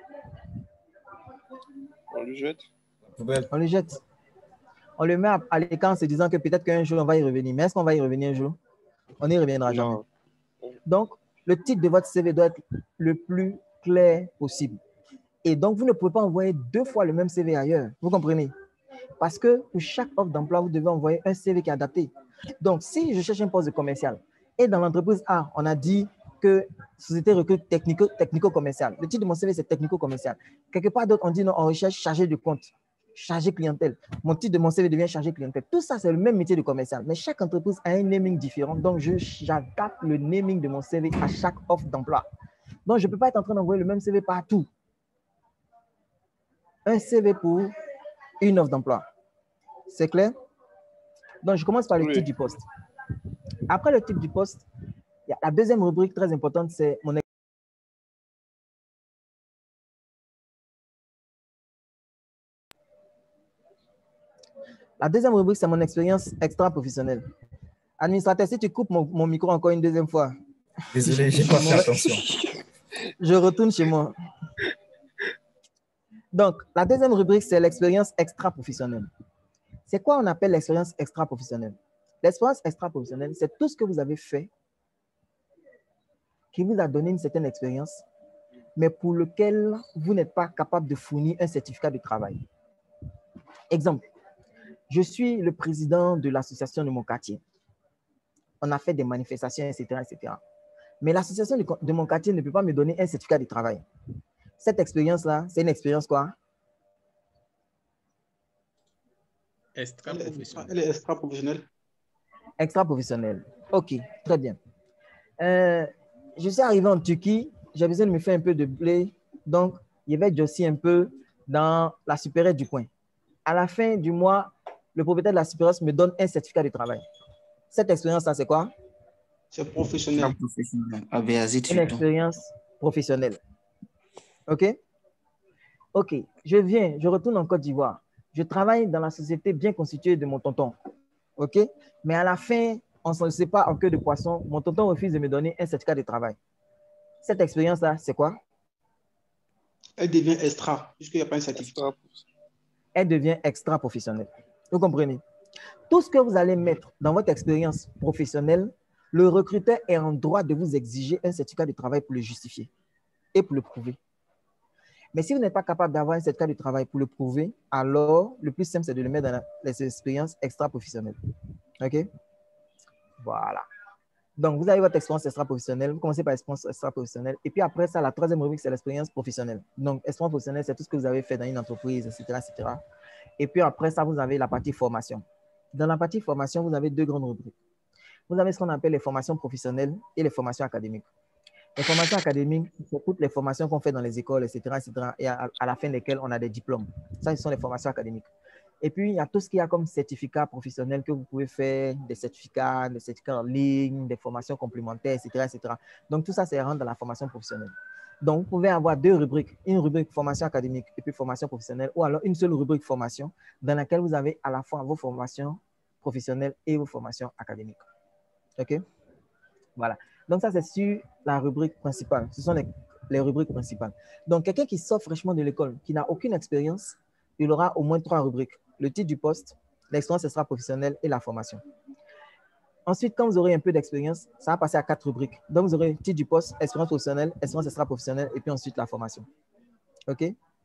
On le jette. On le jette. On le met à l'écart en se disant que peut-être qu'un jour, on va y revenir. Mais est-ce qu'on va y revenir un jour? On n'y reviendra jamais. Non. Donc, le titre de votre C V doit être le plus clair possible. Et donc, vous ne pouvez pas envoyer deux fois le même C V ailleurs. Vous comprenez? Parce que pour chaque offre d'emploi, vous devez envoyer un C V qui est adapté. Donc, si je cherche un poste de commercial et dans l'entreprise A, on a dit que société recrute technico, technico-commercial. Le titre de mon C V, c'est technico-commercial. Quelque part d'autre, on dit non, on recherche chargé de compte, chargé clientèle. Mon titre de mon C V devient chargé clientèle. Tout ça, c'est le même métier de commercial. Mais chaque entreprise a un naming différent. Donc, j'adapte le naming de mon C V à chaque offre d'emploi. Donc, je ne peux pas être en train d'envoyer le même C V partout. Un C V pour une offre d'emploi. C'est clair? Donc, je commence par le oui. titre du poste. Après le titre du poste, il y a la deuxième rubrique très importante, c'est mon La deuxième rubrique, c'est mon expérience extra-professionnelle. Administrateur, si tu coupes mon, mon micro encore une deuxième fois. Désolé, je n'ai pas fait attention. Je retourne chez moi. Donc, la deuxième rubrique, c'est l'expérience extra-professionnelle. C'est quoi on appelle l'expérience extra-professionnelle? L'expérience extra-professionnelle, c'est tout ce que vous avez fait qui vous a donné une certaine expérience, mais pour lequel vous n'êtes pas capable de fournir un certificat de travail. Exemple, je suis le président de l'association de mon quartier. On a fait des manifestations, et cetera, et cetera. Mais l'association de, de mon quartier ne peut pas me donner un certificat de travail. Cette expérience-là, c'est une expérience quoi? Extra-professionnelle. Elle est extra-professionnelle. Extra-professionnelle. OK, très bien. Euh, je suis arrivé en Turquie, j'ai besoin de me faire un peu de blé, donc je vais aussi un peu dans la supérette du coin. À la fin du mois, le propriétaire de la supérette me donne un certificat de travail. Cette expérience-là, c'est quoi? C'est professionnel. Une expérience professionnelle. OK? OK, je viens, je retourne en Côte d'Ivoire. Je travaille dans la société bien constituée de mon tonton. OK? Mais à la fin, on ne sait pas en queue de poisson. Mon tonton refuse de me donner un certificat de travail. Cette expérience-là, c'est quoi? Elle devient extra, puisqu'il n'y a pas un certificat. Elle devient extra professionnelle. Vous comprenez? Tout ce que vous allez mettre dans votre expérience professionnelle, le recruteur est en droit de vous exiger un certificat de travail pour le justifier et pour le prouver. Mais si vous n'êtes pas capable d'avoir un certificat de travail pour le prouver, alors le plus simple, c'est de le mettre dans les expériences extra-professionnelles. OK? Voilà. Donc, vous avez votre expérience extra-professionnelle. Vous commencez par l'expérience extra-professionnelle. Et puis après ça, la troisième rubrique, c'est l'expérience professionnelle. Donc, expérience professionnelle, c'est tout ce que vous avez fait dans une entreprise, et cetera, et cetera. Et puis après ça, vous avez la partie formation. Dans la partie formation, vous avez deux grandes rubriques. vous avez ce qu'on appelle les formations professionnelles et les formations académiques. Les formations académiques, c'est toutes les formations qu'on fait dans les écoles, et cetera, et cetera, et à, à la fin desquelles on a des diplômes. Ça, ce sont les formations académiques. Et puis, il y a tout ce qu'il y a comme certificat professionnel que vous pouvez faire, des certificats, des certificats en ligne, des formations complémentaires, et cetera, et cetera. Donc, tout ça, c'est rentre dans la formation professionnelle. Donc, vous pouvez avoir deux rubriques, une rubrique formation académique et puis formation professionnelle, ou alors une seule rubrique formation dans laquelle vous avez à la fois vos formations professionnelles et vos formations académiques. OK? Voilà. Donc, ça, c'est sur la rubrique principale. Ce sont les, les rubriques principales. Donc, quelqu'un qui sort fraîchement de l'école, qui n'a aucune expérience, il aura au moins trois rubriques. Le titre du poste, l'expérience extra-professionnelle et la formation. Ensuite, quand vous aurez un peu d'expérience, ça va passer à quatre rubriques. Donc, vous aurez le titre du poste, expérience professionnelle, expérience extra-professionnelle et puis ensuite la formation. OK?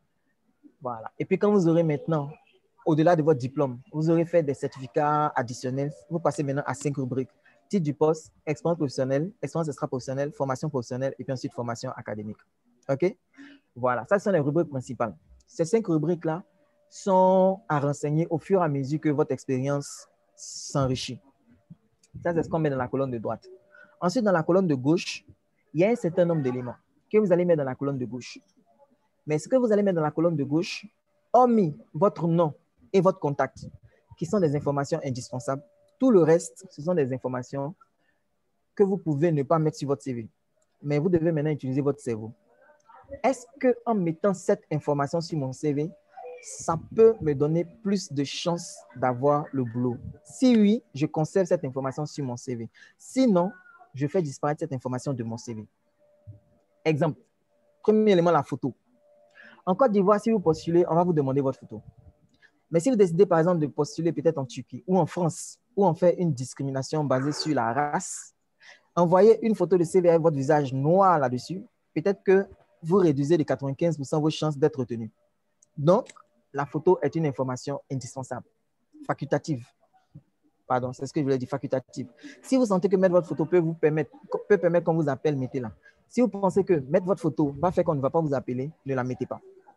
Voilà. Et puis, quand vous aurez maintenant, au-delà de votre diplôme, vous aurez fait des certificats additionnels, vous passez maintenant à cinq rubriques. Titre du poste, expérience professionnelle, expérience extra-professionnelle, formation professionnelle et puis ensuite formation académique. OK? Voilà. Ça, ce sont les rubriques principales. Ces cinq rubriques-là sont à renseigner au fur et à mesure que votre expérience s'enrichit. Ça, c'est ce qu'on met dans la colonne de droite. Ensuite, dans la colonne de gauche, il y a un certain nombre d'éléments que vous allez mettre dans la colonne de gauche. Mais ce que vous allez mettre dans la colonne de gauche, hormis votre nom et votre contact, qui sont des informations indispensables, tout le reste, ce sont des informations que vous pouvez ne pas mettre sur votre C V. Mais vous devez maintenant utiliser votre cerveau. Est-ce qu'en mettant cette information sur mon C V, ça peut me donner plus de chances d'avoir le boulot? Si oui, je conserve cette information sur mon C V. Sinon, je fais disparaître cette information de mon C V. Exemple, premier élément, la photo. En Côte d'Ivoire, si vous postulez, on va vous demander votre photo. Mais si vous décidez, par exemple, de postuler peut-être en Turquie ou en France, où on fait une discrimination basée sur la race, envoyez une photo de C V avec votre visage noir là-dessus. Peut-être que vous réduisez de quatre-vingt-quinze pour cent vos chances d'être retenu. Donc, la photo est une information indispensable, facultative. Pardon, c'est ce que je voulais dire, facultative. Si vous sentez que mettre votre photo peut vous permettre, peut permettre qu'on vous appelle, mettez-la. Si vous pensez que mettre votre photo va faire qu'on ne va pas vous appeler, ne la mettez pas.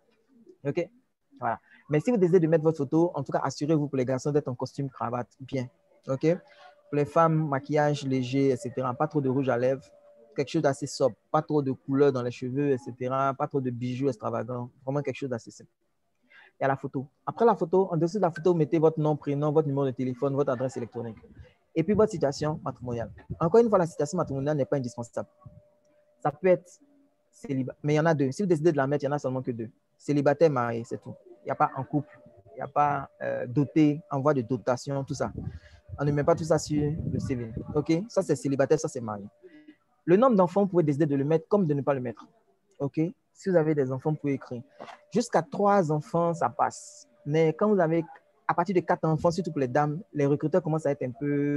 OK? Voilà. Mais si vous désirez de mettre votre photo, en tout cas, assurez-vous pour les garçons d'être en costume, cravate, bien. OK? Pour les femmes, maquillage léger, et cetera. Pas trop de rouge à lèvres, quelque chose d'assez sobre. Pas trop de couleurs dans les cheveux, et cetera. Pas trop de bijoux extravagants. Vraiment quelque chose d'assez simple. Et à la photo. Après la photo, en dessous de la photo, vous mettez votre nom, prénom, votre numéro de téléphone, votre adresse électronique. Et puis votre situation matrimoniale. Encore une fois, la situation matrimoniale n'est pas indispensable. Ça peut être célibataire, mais il y en a deux. Si vous décidez de la mettre, il n'y en a seulement que deux. Célibataire, marié, c'est tout. Il n'y a pas en couple, il n'y a pas euh, doté, envoi de dotation, tout ça. On ne met pas tout ça sur le C V. OK? Ça, c'est célibataire, ça, c'est marié. Le nombre d'enfants, vous pouvez décider de le mettre comme de ne pas le mettre. OK? Si vous avez des enfants, vous pouvez écrire. Jusqu'à trois enfants, ça passe. Mais quand vous avez, à partir de quatre enfants, surtout pour les dames, les recruteurs commencent à être un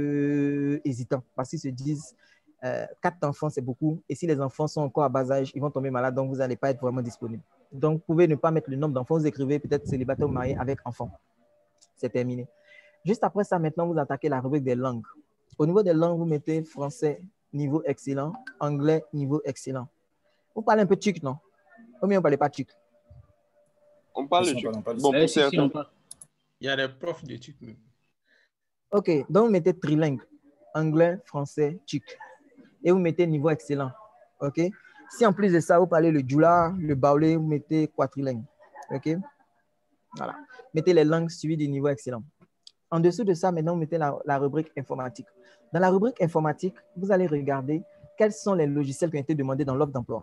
peu hésitants parce qu'ils se disent euh, quatre enfants, c'est beaucoup. Et si les enfants sont encore à bas âge, ils vont tomber malades, donc vous n'allez pas être vraiment disponible. Donc, vous pouvez ne pas mettre le nombre d'enfants. Vous écrivez peut-être célibataire ou marié avec enfant. C'est terminé. Juste après ça, maintenant, vous attaquez la rubrique des langues. Au niveau des langues, vous mettez français, niveau excellent, anglais, niveau excellent. Vous parlez un peu turc, non? Ou bien vous ne parlez pas turc? On parle turc. Bon, pour certains. Il y a des profs de turc. OK, donc vous mettez trilingue, anglais, français, turc. Et vous mettez niveau excellent. OK? Si en plus de ça, vous parlez le djoula, le baoulé, vous mettez quadrilingue. OK? Voilà. Mettez les langues suivies du niveau excellent. En dessous de ça, maintenant, vous mettez la, la rubrique informatique. Dans la rubrique informatique, vous allez regarder quels sont les logiciels qui ont été demandés dans l'offre d'emploi.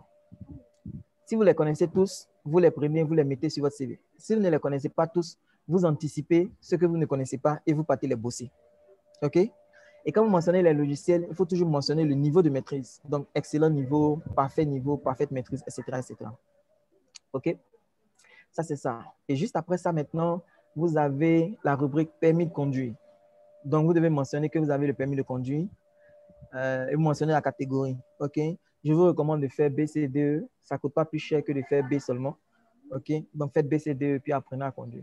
Si vous les connaissez tous, vous les prenez, vous les mettez sur votre C V. Si vous ne les connaissez pas tous, vous anticipez ce que vous ne connaissez pas et vous partez les bosser. OK? Et quand vous mentionnez les logiciels, il faut toujours mentionner le niveau de maîtrise. Donc, excellent niveau, parfait niveau, parfaite maîtrise, et cetera, et cetera. OK? Ça, c'est ça. Et juste après ça, maintenant, vous avez la rubrique permis de conduire. Donc, vous devez mentionner que vous avez le permis de conduire euh, et vous mentionnez la catégorie. OK? Je vous recommande de faire B C D E. Ça ne coûte pas plus cher que de faire B seulement. OK? Donc, faites B C D E puis apprenez à conduire.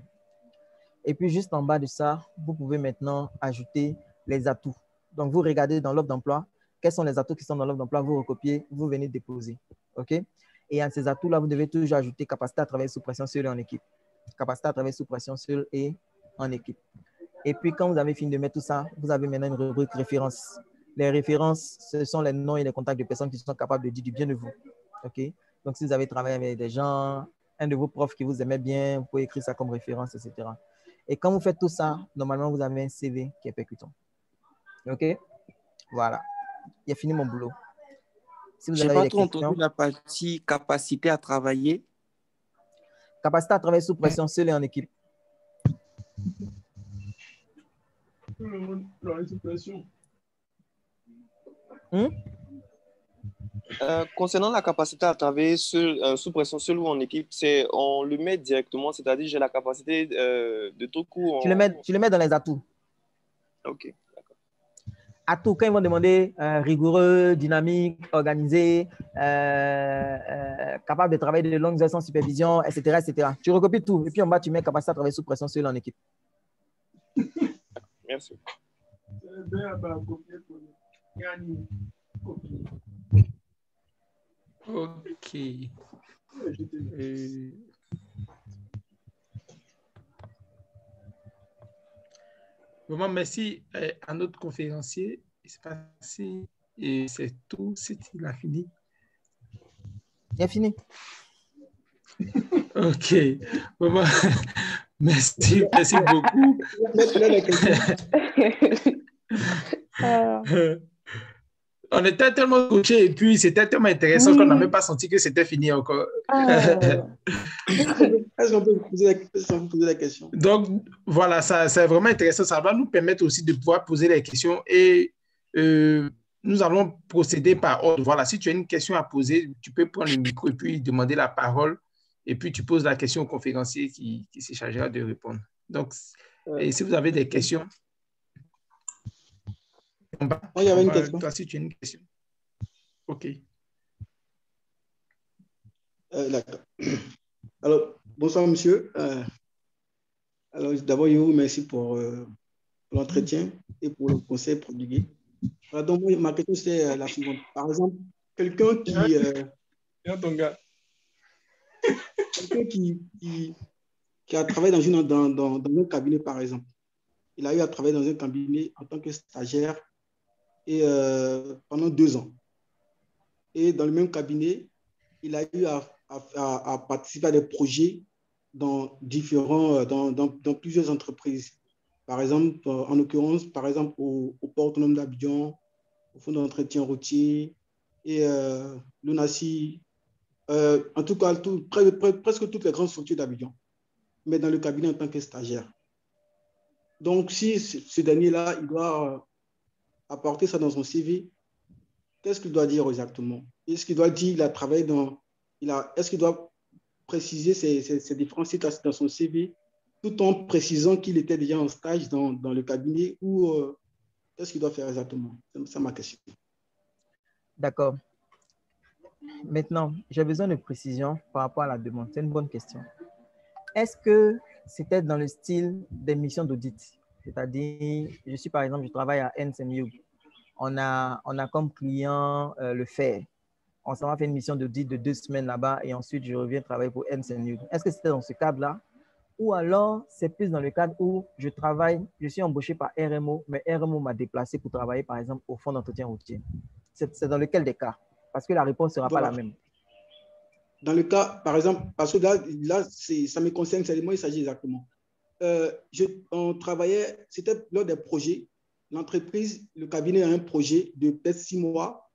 Et puis, juste en bas de ça, vous pouvez maintenant ajouter les atouts. Donc, vous regardez dans l'offre d'emploi, quels sont les atouts qui sont dans l'offre d'emploi, vous recopiez, vous venez déposer. OK? Et à ces atouts-là, vous devez toujours ajouter capacité à travailler sous pression seule et en équipe. Capacité à travailler sous pression seule et en équipe. Et puis, quand vous avez fini de mettre tout ça, vous avez maintenant une rubrique référence. Les références, ce sont les noms et les contacts de personnes qui sont capables de dire du bien de vous. OK? Donc, si vous avez travaillé avec des gens, un de vos profs qui vous aimait bien, vous pouvez écrire ça comme référence, et cetera. Et quand vous faites tout ça, normalement, vous avez un C V qui est percutant. OK? Voilà. Il a fini mon boulot. Si vous avez des questions... Je n'ai pas trop entendu la partie capacité à travailler. Capacité à travailler sous pression, seul et en équipe. Hmm? Euh, concernant la capacité à travailler seul, euh, sous pression seul ou en équipe, c'est on le met directement, c'est-à-dire j'ai la capacité euh, de tout coup. En... Tu, le mets, tu le mets dans les atouts. Ok. Atouts, quand ils vont demander euh, rigoureux, dynamique, organisé, euh, euh, capable de travailler de longues heures sans supervision, et cetera, et cetera. Tu recopies tout. Et puis en bas, tu mets capacité à travailler sous pression seul en équipe. Merci. Ok. Euh... Vraiment, merci à notre conférencier. C'est passé et c'est tout. Il a fini. Il a fini. Ok. Vraiment, merci, merci beaucoup. On était tellement touchés et puis c'était tellement intéressant oui. qu'on n'a même pas senti que c'était fini encore. Ah. Est-ce qu'on peut poser la question? Donc, voilà, ça, c'est vraiment intéressant. Ça va nous permettre aussi de pouvoir poser les questions et euh, nous allons procéder par ordre. Voilà, si tu as une question à poser, tu peux prendre le micro et puis demander la parole et puis tu poses la question au conférencier qui, qui se chargera de répondre. Donc, et si vous avez des questions, on va, oh, il y avait on une va, question. Toi, si tu as une question. OK. Euh, D'accord. Alors, bonsoir, monsieur. Euh, alors, d'abord, je vous remercie pour, euh, pour l'entretien et pour le conseil prodigué. Alors, donc, ma question, c'est euh, la suivante. Par exemple, quelqu'un qui... Euh, ton gars. quelqu'un qui, qui, qui a travaillé dans, une, dans, dans, dans un cabinet, par exemple. Il a eu à travailler dans un cabinet en tant que stagiaire et, euh, pendant deux ans. Et dans le même cabinet, il a eu à, à, à participer à des projets dans, différents, dans, dans, dans plusieurs entreprises. Par exemple, en l'occurrence, par exemple, au, au port autonome d'Abidjan, au fonds d'entretien routier et euh, l'ONACI, euh, en tout cas, tout, près, près, presque toutes les grandes structures d'Abidjan, mais dans le cabinet en tant que stagiaire. Donc, si ce, ce dernier-là, il doit apporter ça dans son C V, qu'est-ce qu'il doit dire exactement? Est-ce qu'il doit dire qu'il a travaillé dans... Il a, est-ce qu'il doit préciser ses, ses, ses différents sites dans son C V, tout en précisant qu'il était déjà en stage dans, dans le cabinet ou euh, qu'est-ce qu'il doit faire exactement? C'est ça ma question. D'accord. Maintenant, j'ai besoin de précision par rapport à la demande. C'est une bonne question. Est-ce que c'était dans le style des missions d'audit? C'est-à-dire, je suis par exemple, je travaille à Ernst and Young. On a, on a comme client euh, le F A I R. On s'en va faire une mission d'audit de deux semaines là-bas et ensuite je reviens travailler pour Ernst and Young. Est-ce que c'était dans ce cadre-là? Ou alors, c'est plus dans le cadre où je travaille, je suis embauché par R M O, mais R M O m'a déplacé pour travailler, par exemple, au fonds d'entretien routier. C'est dans lequel des cas? Parce que la réponse ne sera voilà. pas la même. Dans le cas, par exemple, parce que là, là ça me concerne, c'est de moi il s'agit exactement. Euh, je, on travaillait, c'était lors des projets. L'entreprise, le cabinet a un projet de peut-être six mois,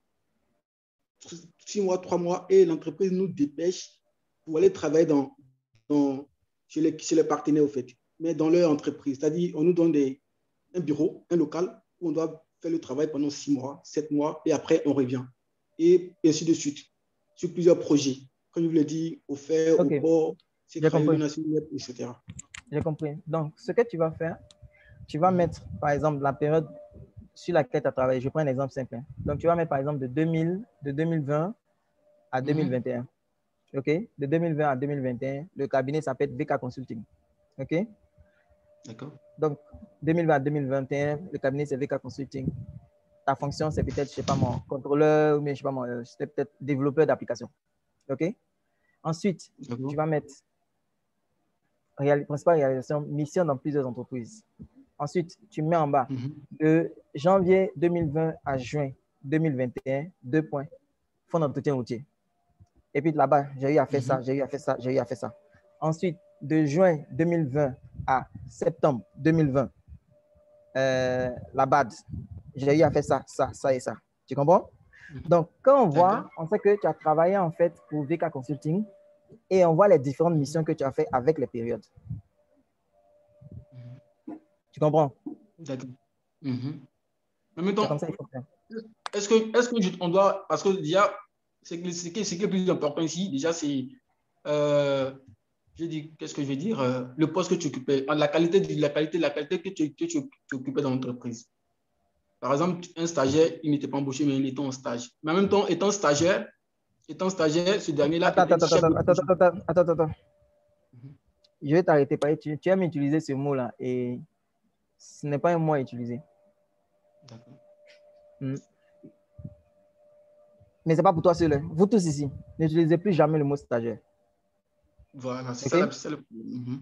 six mois, trois mois, et l'entreprise nous dépêche pour aller travailler dans, dans, chez, les, chez les partenaires, au fait, mais dans leur entreprise. C'est-à-dire, on nous donne des, un bureau, un local, où on doit faire le travail pendant six mois, sept mois, et après, on revient. Et ainsi de suite, sur plusieurs projets. Comme je vous l'ai dit, au fer, okay. au port, c'est national, et cetera. J'ai compris. Donc, ce que tu vas faire, tu vas mettre, par exemple, la période sur laquelle tu as travaillé. Je prends un exemple simple. Hein. Donc, tu vas mettre, par exemple, de, deux mille, de deux mille vingt à deux mille vingt et un. Mm-hmm. OK? De deux mille vingt à deux mille vingt et un, le cabinet s'appelle V K Consulting. OK? D'accord. Donc, deux mille vingt à deux mille vingt et un, le cabinet, c'est V K Consulting. Ta fonction, c'est peut-être, je ne sais pas moi, contrôleur, ou bien, je ne sais pas moi, c'est peut-être développeur d'application. OK? Ensuite, tu vas mettre réal, principale réalisation, mission dans plusieurs entreprises. Ensuite, tu mets en bas mm-hmm. de janvier deux mille vingt à juin deux mille vingt et un, deux points, fonds d'entretien routier. Et puis là-bas, j'ai eu à faire mm-hmm. ça, j'ai eu à faire ça, j'ai eu à faire ça. Ensuite, de juin deux mille vingt à septembre deux mille vingt, euh, la B A D, j'ai eu à faire ça, ça, ça et ça. Tu comprends? Donc, quand on voit, on sait que tu as travaillé en fait pour V K Consulting et on voit les différentes missions que tu as fait avec les périodes. Tu comprends? D'accord. Mm-hmm. En même temps, est-ce que, est-ce que je, on doit, parce que déjà, ce qui, ce qui, ce qui est plus important ici, déjà, c'est, euh, je dis, qu'est-ce que je vais dire, euh, le poste que tu occupais, la qualité, de, la qualité, la qualité que tu, que tu, tu occupais dans l'entreprise. Par exemple, un stagiaire, il n'était pas embauché, mais il était en stage. Mais en même temps, étant stagiaire, étant stagiaire, ce dernier-là... Attends, attends, attends, attends, attends, attends, attends, attends. Mm-hmm. Je vais t'arrêter. Tu, tu aimes utiliser ce mot-là et ce n'est pas un mot à utiliser. D'accord. Mm. Mais ce n'est pas pour toi seul. Vous tous ici, n'utilisez plus jamais le mot stagiaire. Voilà, c'est okay? ça. Le... Mm-hmm.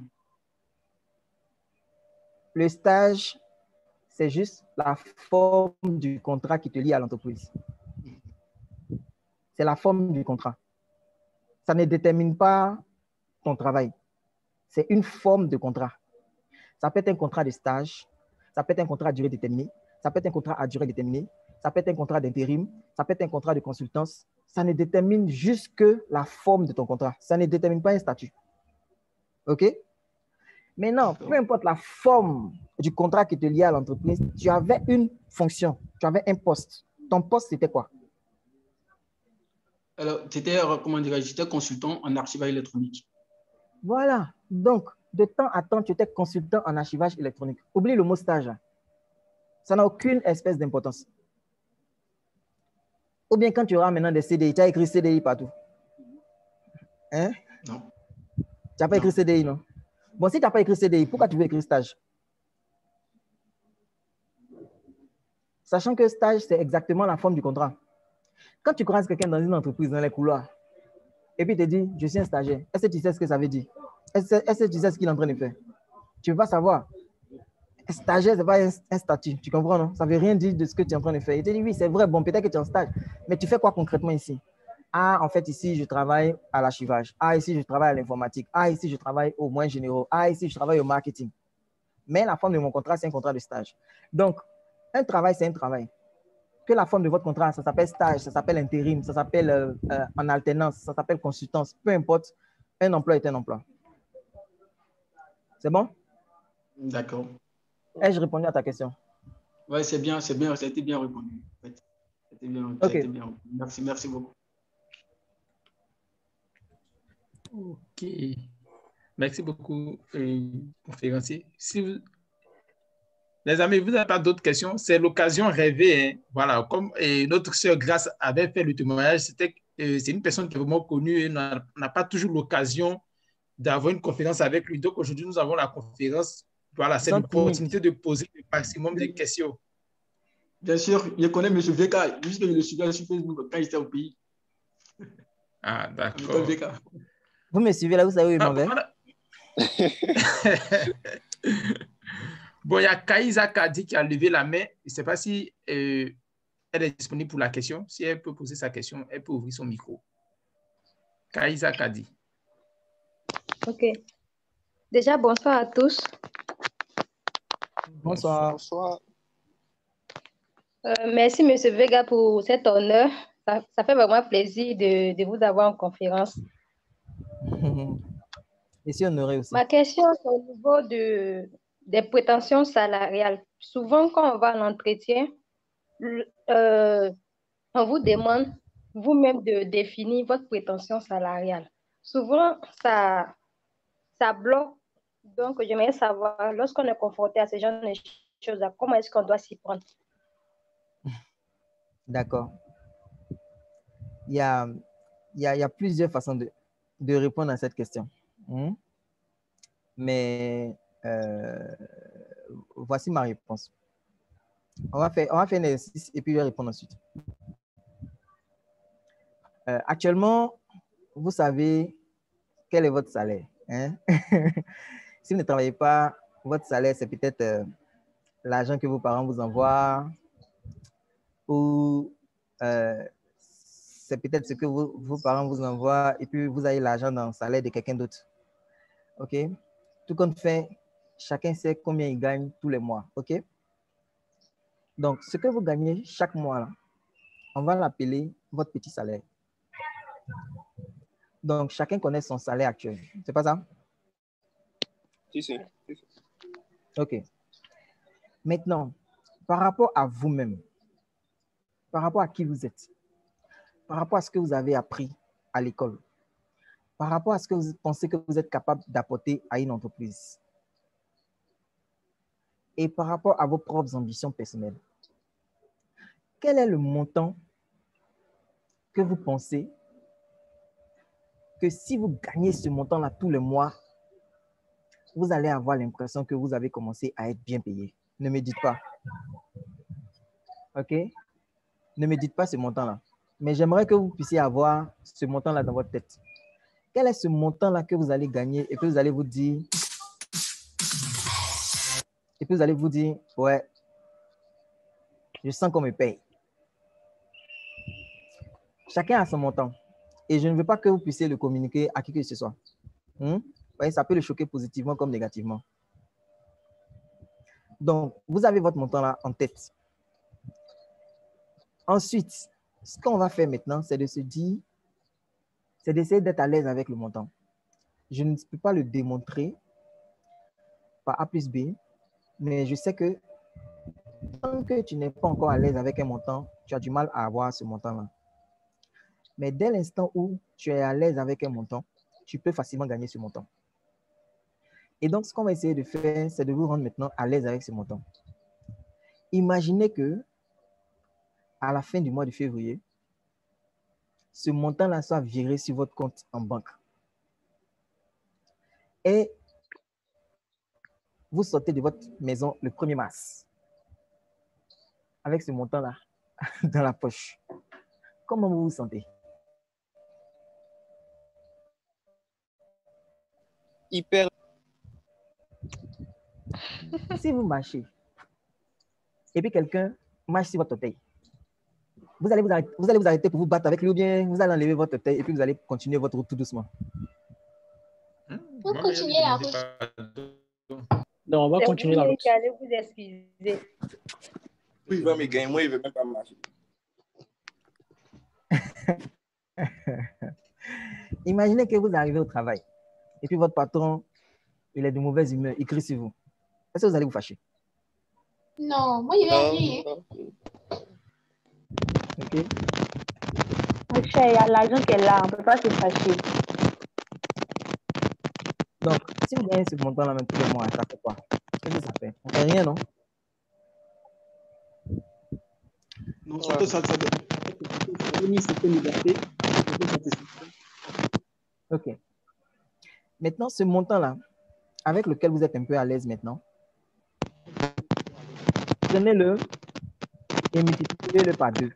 Le stage, c'est juste la forme du contrat qui te lie à l'entreprise. C'est la forme du contrat. Ça ne détermine pas ton travail. C'est une forme de contrat. Ça peut être un contrat de stage, ça peut être un contrat à durée déterminée, ça peut être un contrat à durée déterminée, ça peut être un contrat d'intérim, ça peut être un contrat de consultance. Ça ne détermine juste que la forme de ton contrat. Ça ne détermine pas un statut. OK? Maintenant, peu importe la forme du contrat qui te lie à l'entreprise, tu avais une fonction, tu avais un poste. Ton poste, c'était quoi? Alors, c'était, comment dirais-je, j'étais consultant en archivage électronique. Voilà. Donc, de temps à temps, tu étais consultant en archivage électronique. Oublie le mot stage. Ça n'a aucune espèce d'importance. Ou bien quand tu auras maintenant des C D I, tu as écrit C D I partout. Hein? Non. Tu n'as pas non. écrit C D I, non? Bon, si tu n'as pas écrit C D I, pourquoi tu veux écrire stage? Sachant que stage, c'est exactement la forme du contrat. Quand tu croises quelqu'un dans une entreprise, dans les couloirs, et puis il te dit, je suis un stagiaire, est-ce que tu sais ce que ça veut dire? Est-ce est que tu sais ce qu'il est en train de faire? Tu ne veux pas savoir. Un stagiaire, ce n'est pas un, un statut. Tu comprends, non? Ça ne veut rien dire de ce que tu es en train de faire. Il te dit, oui, c'est vrai, bon, peut-être que tu es en stage, mais tu fais quoi concrètement ici? Ah, en fait, ici, je travaille à l'archivage. Ah, ici, je travaille à l'informatique. Ah, ici, je travaille aux moyens généraux. Ah, ici, je travaille au marketing. Mais la forme de mon contrat, c'est un contrat de stage. Donc, un travail, c'est un travail. Que la forme de votre contrat, ça s'appelle stage, ça s'appelle intérim, ça s'appelle euh, euh, en alternance, ça s'appelle consultance. Peu importe, un emploi est un emploi. C'est bon? D'accord. Ai-je répondu à ta question? Oui, c'est bien, c'est bien, ça a été bien répondu. C'était bien, ça okay. a été bien. Merci, merci beaucoup. OK. Merci beaucoup, euh, conférencier. Si vous... Les amis, vous n'avez pas d'autres questions? C'est l'occasion rêvée. Hein. Voilà, comme et notre sœur Grace avait fait le témoignage, c'était, euh, c'est une personne qui est vraiment connue et n'a pas toujours l'occasion d'avoir une conférence avec lui. Donc aujourd'hui, nous avons la conférence. Voilà, c'est l'opportunité de poser le maximum de questions. Bien sûr, je connais M. V K, juste que je le suivais sur Facebook quand j'étais au pays. Ah, d'accord. Vous me suivez là, vous savez où il m'en va? Bon, il y a Kaïsa Kadi qui a levé la main. Je ne sais pas si euh, elle est disponible pour la question. Si elle peut poser sa question, elle peut ouvrir son micro. Kaïsa Kadi. OK. Déjà, bonsoir à tous. Bonsoir. Bonsoir. Euh, merci, M. Vega, pour cet honneur. Ça, ça fait vraiment plaisir de, de vous avoir en conférence. Et si honoré aussi. Ma question, c'est au niveau de, des prétentions salariales. Souvent, quand on va à l'entretien, euh, on vous demande vous-même de définir votre prétention salariale. Souvent, ça, ça bloque. Donc, j'aimerais savoir, lorsqu'on est confronté à ce genre de choses, comment est-ce qu'on doit s'y prendre? D'accord. Il y a, il y a, il y a plusieurs façons de, de répondre à cette question. Hmm? Mais euh, voici ma réponse. On va faire, on va faire un exercice et puis je vais répondre ensuite. Euh, actuellement, vous savez quel est votre salaire. Hein? Si vous ne travaillez pas, votre salaire, c'est peut-être euh, l'argent que vos parents vous envoient, ou euh, c'est peut-être ce que vos, vos parents vous envoient et puis vous avez l'argent dans le salaire de quelqu'un d'autre. OK? Tout compte fait, chacun sait combien il gagne tous les mois. OK? Donc, ce que vous gagnez chaque mois, là, on va l'appeler votre petit salaire. Donc, chacun connaît son salaire actuel. C'est pas ça? Si, si. OK. Maintenant, par rapport à vous-même, par rapport à qui vous êtes, par rapport à ce que vous avez appris à l'école, par rapport à ce que vous pensez que vous êtes capable d'apporter à une entreprise, et par rapport à vos propres ambitions personnelles, quel est le montant que vous pensez que si vous gagnez ce montant-là tous les mois, vous allez avoir l'impression que vous avez commencé à être bien payé? Ne me dites pas. OK? Ne me dites pas ce montant-là. Mais j'aimerais que vous puissiez avoir ce montant-là dans votre tête. Quel est ce montant-là que vous allez gagner et que vous allez vous dire, et puis vous allez vous dire, ouais, je sens qu'on me paye. Chacun a son montant. Et je ne veux pas que vous puissiez le communiquer à qui que ce soit. Hmm? Ouais, ça peut le choquer positivement comme négativement. Donc, vous avez votre montant là en tête. Ensuite, ce qu'on va faire maintenant, c'est de se dire, c'est d'essayer d'être à l'aise avec le montant. Je ne peux pas le démontrer par A plus B, mais je sais que tant que tu n'es pas encore à l'aise avec un montant, tu as du mal à avoir ce montant-là. Mais dès l'instant où tu es à l'aise avec un montant, tu peux facilement gagner ce montant. Et donc, ce qu'on va essayer de faire, c'est de vous rendre maintenant à l'aise avec ce montant. Imaginez que à la fin du mois de février, ce montant-là soit viré sur votre compte en banque. Et vous sortez de votre maison le premier mars avec ce montant-là dans la poche. Comment vous vous sentez? Hyper. Si vous marchez et puis quelqu'un marche sur votre orteil, vous allez vous, arrêter, vous allez vous arrêter pour vous battre avec lui ou bien vous allez enlever votre orteil et puis vous allez continuer votre route tout doucement. Vous continuez la route. Non, on va continuer la route. Allez vous excuser. Oui, il va me gagner. Moi, il ne veut même pas marcher. Imaginez que vous arrivez au travail et puis votre patron, il est de mauvaise humeur, il crie sur vous. Est-ce que vous allez vous fâcher? Non, moi, il va rire. OK. Il y a l'argent qui est là, on ne peut pas se fâcher. Donc, si vous gagnez ce montant-là même tous les mois, ça fait quoi? Qu'est-ce que ça fait? On ne fait rien, non? Non, surtout ça, ça donne une certaine liberté. OK. Maintenant, ce montant-là, avec lequel vous êtes un peu à l'aise maintenant, prenez-le et multipliez-le par deux.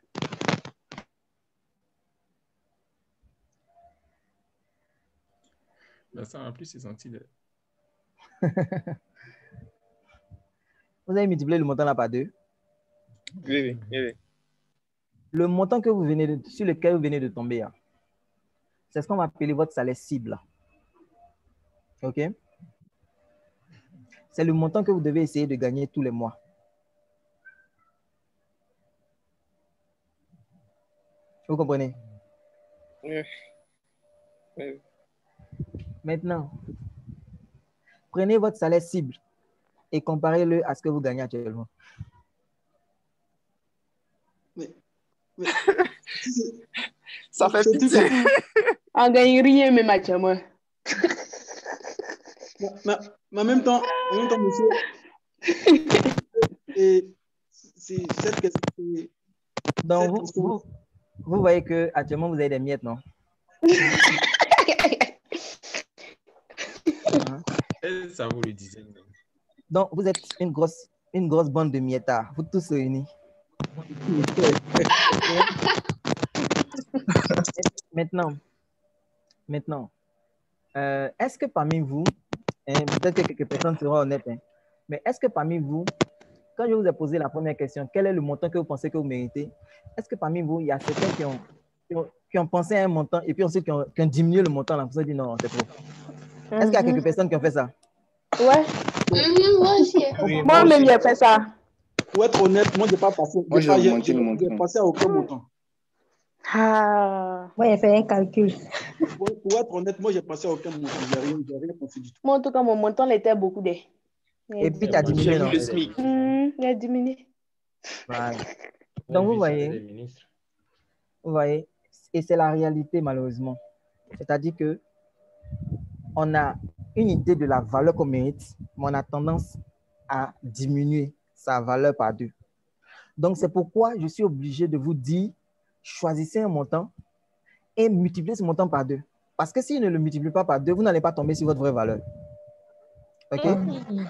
Ben, ça, en plus, c'est senti. De... Vous avez multiplié le montant là par deux? Oui, oui, oui, oui. Le montant que vous venez de, sur lequel vous venez de tomber, c'est ce qu'on va appeler votre salaire cible. OK? C'est le montant que vous devez essayer de gagner tous les mois. Vous comprenez? Oui. Oui. Maintenant, prenez votre salaire cible et comparez-le à ce que vous gagnez actuellement. Mais, mais, ça fait pitié. On ne gagne rien, même actuellement. Mais, mais en même temps, en même temps, monsieur, et c'est cette question. Donc, vous, vous, vous voyez que actuellement vous avez des miettes, non? Ça vous le disait. Donc, vous êtes une grosse, une grosse bande de miettards, vous tous réunis. Maintenant, maintenant euh, est-ce que parmi vous, hein, peut-être que quelques personnes seront honnêtes, hein, mais est-ce que parmi vous, quand je vous ai posé la première question, quel est le montant que vous pensez que vous méritez? Est-ce que parmi vous, il y a certains qui ont, qui ont, qui ont pensé à un montant et puis ensuite qui ont, qui ont diminué le montant là, pour ça dit non, c'est trop. Mm-hmm. Est-ce qu'il y a quelques personnes qui ont fait ça? Ouais. Mm-hmm, moi aussi. Oui, moi-même, j'ai fait ça. Pour être honnête, moi, je n'ai pas passé. Moi, j'ai augmenté le montant. J'ai passé à aucun montant. Ah. Moi, j'ai fait un calcul. Pour, pour être honnête, moi, j'ai passé à aucun montant. Je n'ai rien, rien pensé du tout. Moi, en tout cas, mon montant était beaucoup de. Et puis, tu as diminué, non? Le SMIC. Mmh, il a diminué. Voilà. Donc, vous voyez, vous voyez, et c'est la réalité, malheureusement. C'est-à-dire que on a une idée de la valeur qu'on mérite, mais on a tendance à diminuer sa valeur par deux. Donc, c'est pourquoi je suis obligé de vous dire, choisissez un montant et multipliez ce montant par deux. Parce que s'il ne le multiplie pas par deux, vous n'allez pas tomber sur votre vraie valeur. OK? Mmh.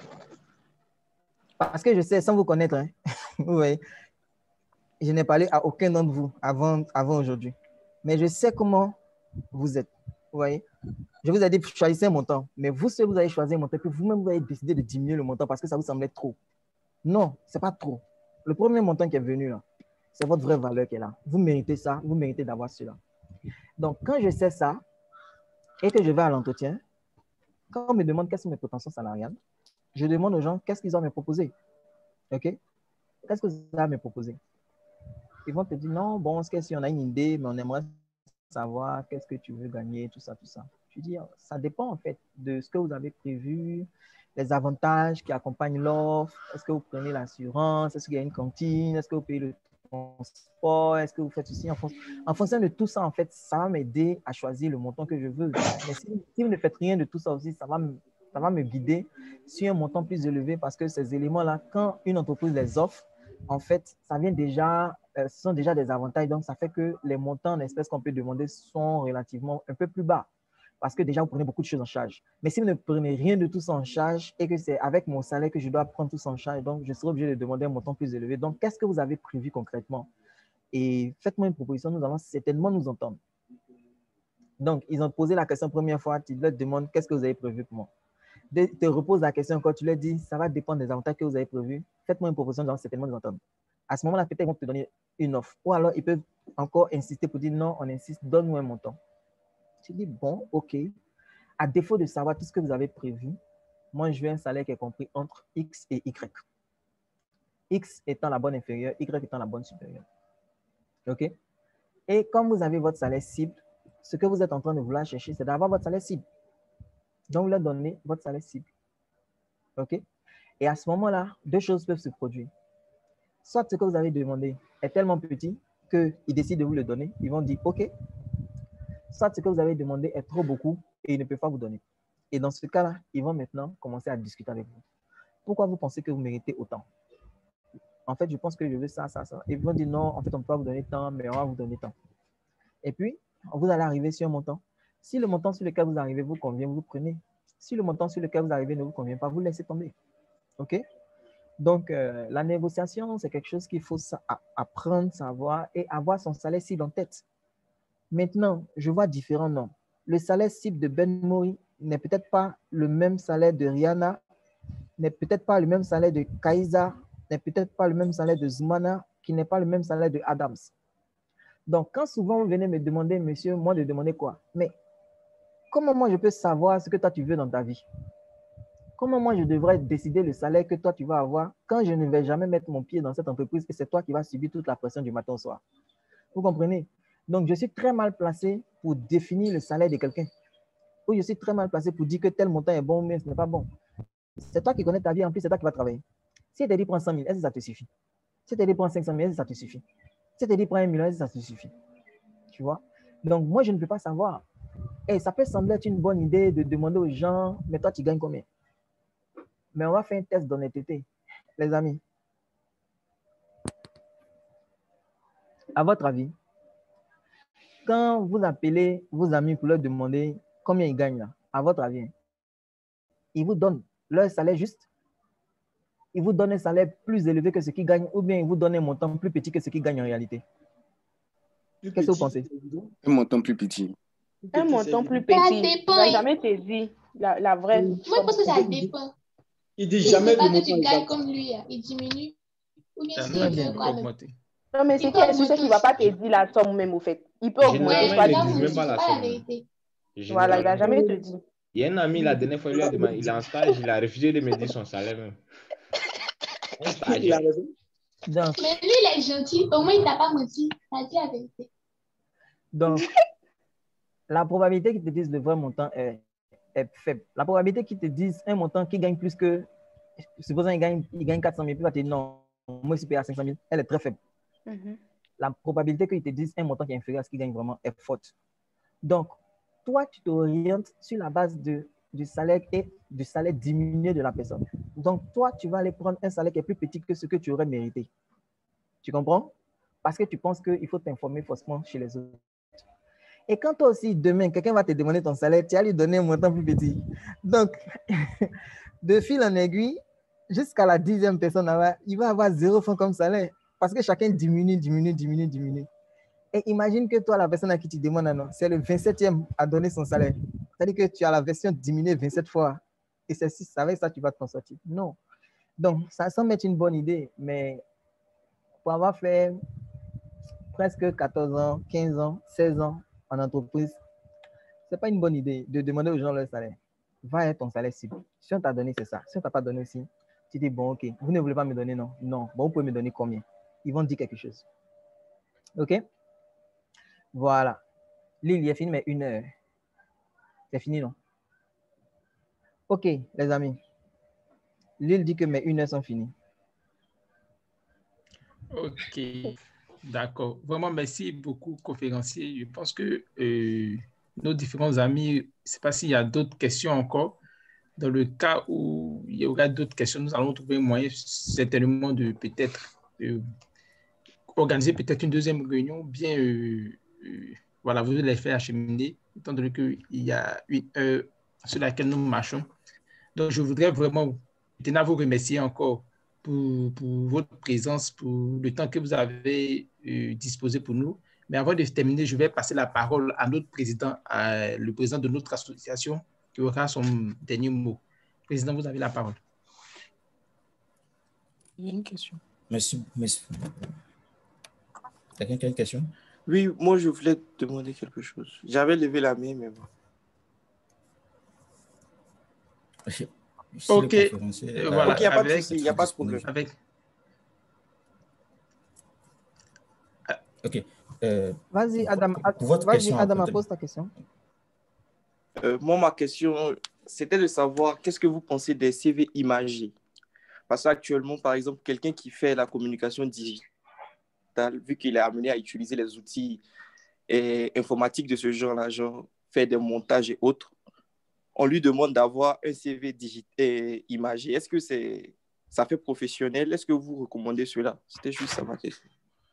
Parce que je sais, sans vous connaître, hein, vous voyez, je n'ai parlé à aucun d'entre vous avant, avant aujourd'hui. Mais je sais comment vous êtes. Vous voyez? Je vous ai dit, choisissez un montant. Mais vous, si vous avez choisi un montant, puis vous-même, vous avez décidé de diminuer le montant parce que ça vous semblait trop. Non, ce n'est pas trop. Le premier montant qui est venu là, c'est votre vraie valeur qui est là. Vous méritez ça, vous méritez d'avoir cela. Donc, quand je sais ça et que je vais à l'entretien, quand on me demande quelles sont mes prétentions salariales, je demande aux gens qu'est-ce qu'ils ont à me proposer. OK? Qu'est-ce que vous avez à me proposer? Ils vont te dire, non, bon, est-ce que si on a une idée, mais on aimerait savoir qu'est-ce que tu veux gagner, tout ça, tout ça. Je dis, ça dépend en fait de ce que vous avez prévu, les avantages qui accompagnent l'offre. Est-ce que vous prenez l'assurance? Est-ce qu'il y a une cantine? Est-ce que vous payez le transport? Est-ce que vous faites ceci? En, fon en fonction de tout ça, en fait, ça va m'aider à choisir le montant que je veux. Mais si, si vous ne faites rien de tout ça aussi, ça va, me, ça va me guider sur un montant plus élevé parce que ces éléments-là, quand une entreprise les offre, en fait, ça vient déjà, euh, ce sont déjà des avantages. Donc, ça fait que les montants en espèces qu'on peut demander sont relativement un peu plus bas. Parce que déjà, vous prenez beaucoup de choses en charge. Mais si vous ne prenez rien de tout ça en charge et que c'est avec mon salaire que je dois prendre tout ça en charge, donc je serai obligé de demander un montant plus élevé. Donc, qu'est-ce que vous avez prévu concrètement? Et faites-moi une proposition, nous allons certainement nous entendre. Donc, ils ont posé la question la première fois, tu leur demandes qu'est-ce que vous avez prévu pour moi? Ils te reposent la question encore, tu leur dis, ça va dépendre des avantages que vous avez prévus. Faites-moi une proposition, nous allons certainement nous entendre. À ce moment-là, peut-être ils vont te donner une offre. Ou alors, ils peuvent encore insister pour dire, non, on insiste, donne-nous un montant. Tu dis, bon, OK. À défaut de savoir tout ce que vous avez prévu, moi, je veux un salaire qui est compris entre X et Y. X étant la bonne inférieure, Y étant la bonne supérieure. OK? Et comme vous avez votre salaire cible, ce que vous êtes en train de vouloir chercher, c'est d'avoir votre salaire cible. Donc, vous leur donnez votre salaire cible. OK? Et à ce moment-là, deux choses peuvent se produire. Soit ce que vous avez demandé est tellement petit qu'ils décident de vous le donner. Ils vont dire, OK. Soit ce que vous avez demandé est trop beaucoup et ils ne peuvent pas vous donner. Et dans ce cas-là, ils vont maintenant commencer à discuter avec vous. Pourquoi vous pensez que vous méritez autant? En fait, je pense que je veux ça, ça, ça. Et ils vont dire non, en fait, on ne peut pas vous donner tant, mais on va vous donner tant. Et puis, vous allez arriver sur un montant. Si le montant sur lequel vous arrivez vous convient, vous prenez. Si le montant sur lequel vous arrivez ne vous convient pas, vous laissez tomber. OK? Donc, euh, la négociation, c'est quelque chose qu'il faut apprendre, savoir et avoir son salaire cible en tête. Maintenant, je vois différents noms. Le salaire cible de Ben Mori n'est peut-être pas le même salaire de Rihanna, n'est peut-être pas le même salaire de Kaiza, n'est peut-être pas le même salaire de Zoumana, qui n'est pas le même salaire de Adams. Donc, quand souvent vous venez me demander, monsieur, moi de demander quoi? Mais comment moi je peux savoir ce que toi tu veux dans ta vie? Comment moi je devrais décider le salaire que toi tu vas avoir quand je ne vais jamais mettre mon pied dans cette entreprise et c'est toi qui vas subir toute la pression du matin au soir? Vous comprenez? Donc, je suis très mal placé pour définir le salaire de quelqu'un. Ou je suis très mal placé pour dire que tel montant est bon, mais ce n'est pas bon. C'est toi qui connais ta vie, en plus, c'est toi qui vas travailler. Si tu te dit prends cent mille, est-ce que ça te suffit? Si tu te dit prends cinq cent mille, est-ce que ça te suffit? Si tu te dit prends un million, est-ce que ça te suffit? Tu vois? Donc, moi, je ne peux pas savoir. Et ça peut sembler être une bonne idée de demander aux gens, mais toi, tu gagnes combien? Mais on va faire un test d'honnêteté, les amis. À votre avis, quand vous appelez vos amis pour leur demander combien ils gagnent, là, à votre avis, ils vous donnent leur salaire juste? Ils vous donnent un salaire plus élevé que ce qu'ils gagnent ou bien ils vous donnent un montant plus petit que ce qu'ils gagnent en réalité? Qu'est-ce que vous pensez? Un montant plus petit. Un montant plus petit. Ça dépend. Tu n'as jamais saisi la, la vraie. Moi, je pense que ça dépend. Il dit jamais pas de que tu gagnes comme lui, il diminue. Ou bien s'il veut quoi même. Non, mais c'est qui, c'est qui ne va pas te dire la somme même, au fait. Il peut augmenter. Généralement, il ne dit même pas la vérité. Voilà, il ne va jamais te dire. Il y a un ami, la dernière fois, il lui a demandé, il est en stage, il a refusé de me dire son salaire même. Il a raison. Donc, mais lui, il est gentil. Au moins, il ne t'a pas menti. Il a dit la vérité. Donc, la probabilité qu'ils te disent le vrai montant est, est faible. La probabilité qu'ils te disent un montant qui gagne plus que, supposons qu'il gagne, il gagne quatre cent mille, puis il va te dire non, moi, je suis payé à cinq cent mille, elle est très faible. Mm-hmm. La probabilité qu'ils te disent un montant qui est inférieur à ce qu'il gagne vraiment est forte. Donc, toi, tu t'orientes sur la base de, du salaire et du salaire diminué de la personne. Donc, toi, tu vas aller prendre un salaire qui est plus petit que ce que tu aurais mérité. Tu comprends? Parce que tu penses qu'il faut t'informer forcément chez les autres. Et quand toi aussi, demain, quelqu'un va te demander ton salaire, tu vas lui donner un montant plus petit. Donc, de fil en aiguille, jusqu'à la dixième personne, il va avoir zéro franc comme salaire. Parce que chacun diminue, diminue, diminue, diminue. Et imagine que toi, la personne à qui tu demandes, c'est le vingt-septième à donner son salaire. C'est-à-dire que tu as la version diminuée vingt-sept fois. Et c'est si avec ça, tu vas t'en sortir. Non. Donc, ça semble être une bonne idée, mais pour avoir fait presque quatorze ans, quinze ans, seize ans en entreprise, ce n'est pas une bonne idée de demander aux gens leur salaire. Va être ton salaire cible. Si on t'a donné, c'est ça. Si on ne t'a pas donné aussi, tu dis, bon, ok, vous ne voulez pas me donner, non? Non. Bon, vous pouvez me donner combien? Ils vont dire quelque chose. OK? Voilà. Lille, il est fini, mais une heure. C'est fini, non? OK, les amis. Lille dit que mes une heure sont finies. OK, d'accord. Vraiment, merci beaucoup, conférencier. Je pense que euh, nos différents amis, je ne sais pas s'il y a d'autres questions encore. Dans le cas où il y aura d'autres questions, nous allons trouver un moyen certainement de peut-être euh, organiser peut-être une deuxième réunion, bien, euh, euh, voilà, vous les faire acheminer, étant donné qu'il y a une heure sur laquelle nous marchons. Donc, je voudrais vraiment tenir à vous remercier encore pour, pour votre présence, pour le temps que vous avez euh, disposé pour nous. Mais avant de terminer, je vais passer la parole à notre président, à, le président de notre association, qui aura son dernier mot. Président, vous avez la parole. Il y a une question. Merci. Merci. Quelqu'un qui a une question? Oui, moi, je voulais te demander quelque chose. J'avais levé la main, mais bon. Ok, euh, voilà, ok, il n'y a pas de avec, souci, il n'y a pas de problème. Avec... Ok. Euh, vas-y, Adam, vas-y, Adam, pose ta question. Euh, moi, ma question, c'était de savoir qu'est-ce que vous pensez des C V imagés? Parce qu'actuellement, par exemple, quelqu'un qui fait la communication digitale, vu qu'il est amené à utiliser les outils et, informatiques de ce genre-là, genre faire des montages et autres, on lui demande d'avoir un C V digité, imagé. Est-ce que c'est, ça fait professionnel? Est-ce que vous recommandez cela? C'était juste ça ma question.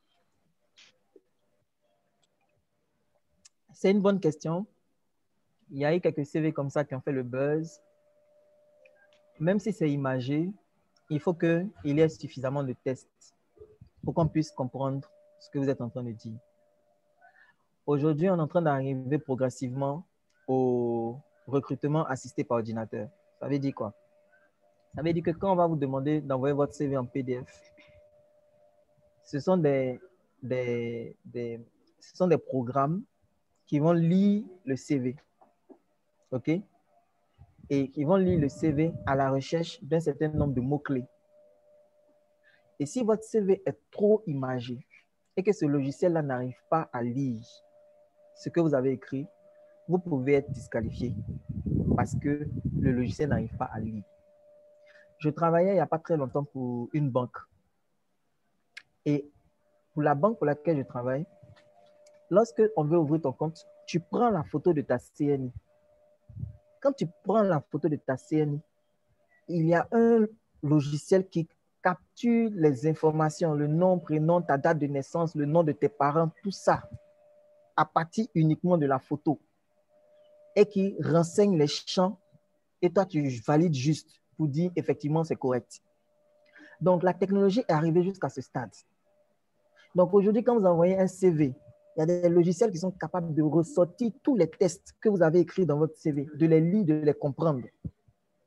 C'est une bonne question. Il y a eu quelques C V comme ça qui ont fait le buzz. Même si c'est imagé, il faut qu'il y ait suffisamment de tests pour qu'on puisse comprendre ce que vous êtes en train de dire. Aujourd'hui, on est en train d'arriver progressivement au recrutement assisté par ordinateur. Ça veut dire quoi? Ça veut dire que quand on va vous demander d'envoyer votre C V en P D F, ce sont des, des, des, ce sont des programmes qui vont lire le C V. OK? Et qui vont lire le C V à la recherche d'un certain nombre de mots-clés. Et si votre C V est trop imagé et que ce logiciel-là n'arrive pas à lire ce que vous avez écrit, vous pouvez être disqualifié parce que le logiciel n'arrive pas à lire. Je travaillais il n'y a pas très longtemps pour une banque. Et pour la banque pour laquelle je travaille, lorsque on veut ouvrir ton compte, tu prends la photo de ta C N I. Quand tu prends la photo de ta C N I, il y a un logiciel qui capture les informations, le nom, prénom, ta date de naissance, le nom de tes parents, tout ça, à partir uniquement de la photo, et qui renseigne les champs, et toi, tu valides juste pour dire effectivement c'est correct. Donc, la technologie est arrivée jusqu'à ce stade. Donc, aujourd'hui, quand vous envoyez un C V, il y a des logiciels qui sont capables de ressortir tous les tests que vous avez écrits dans votre C V, de les lire, de les comprendre.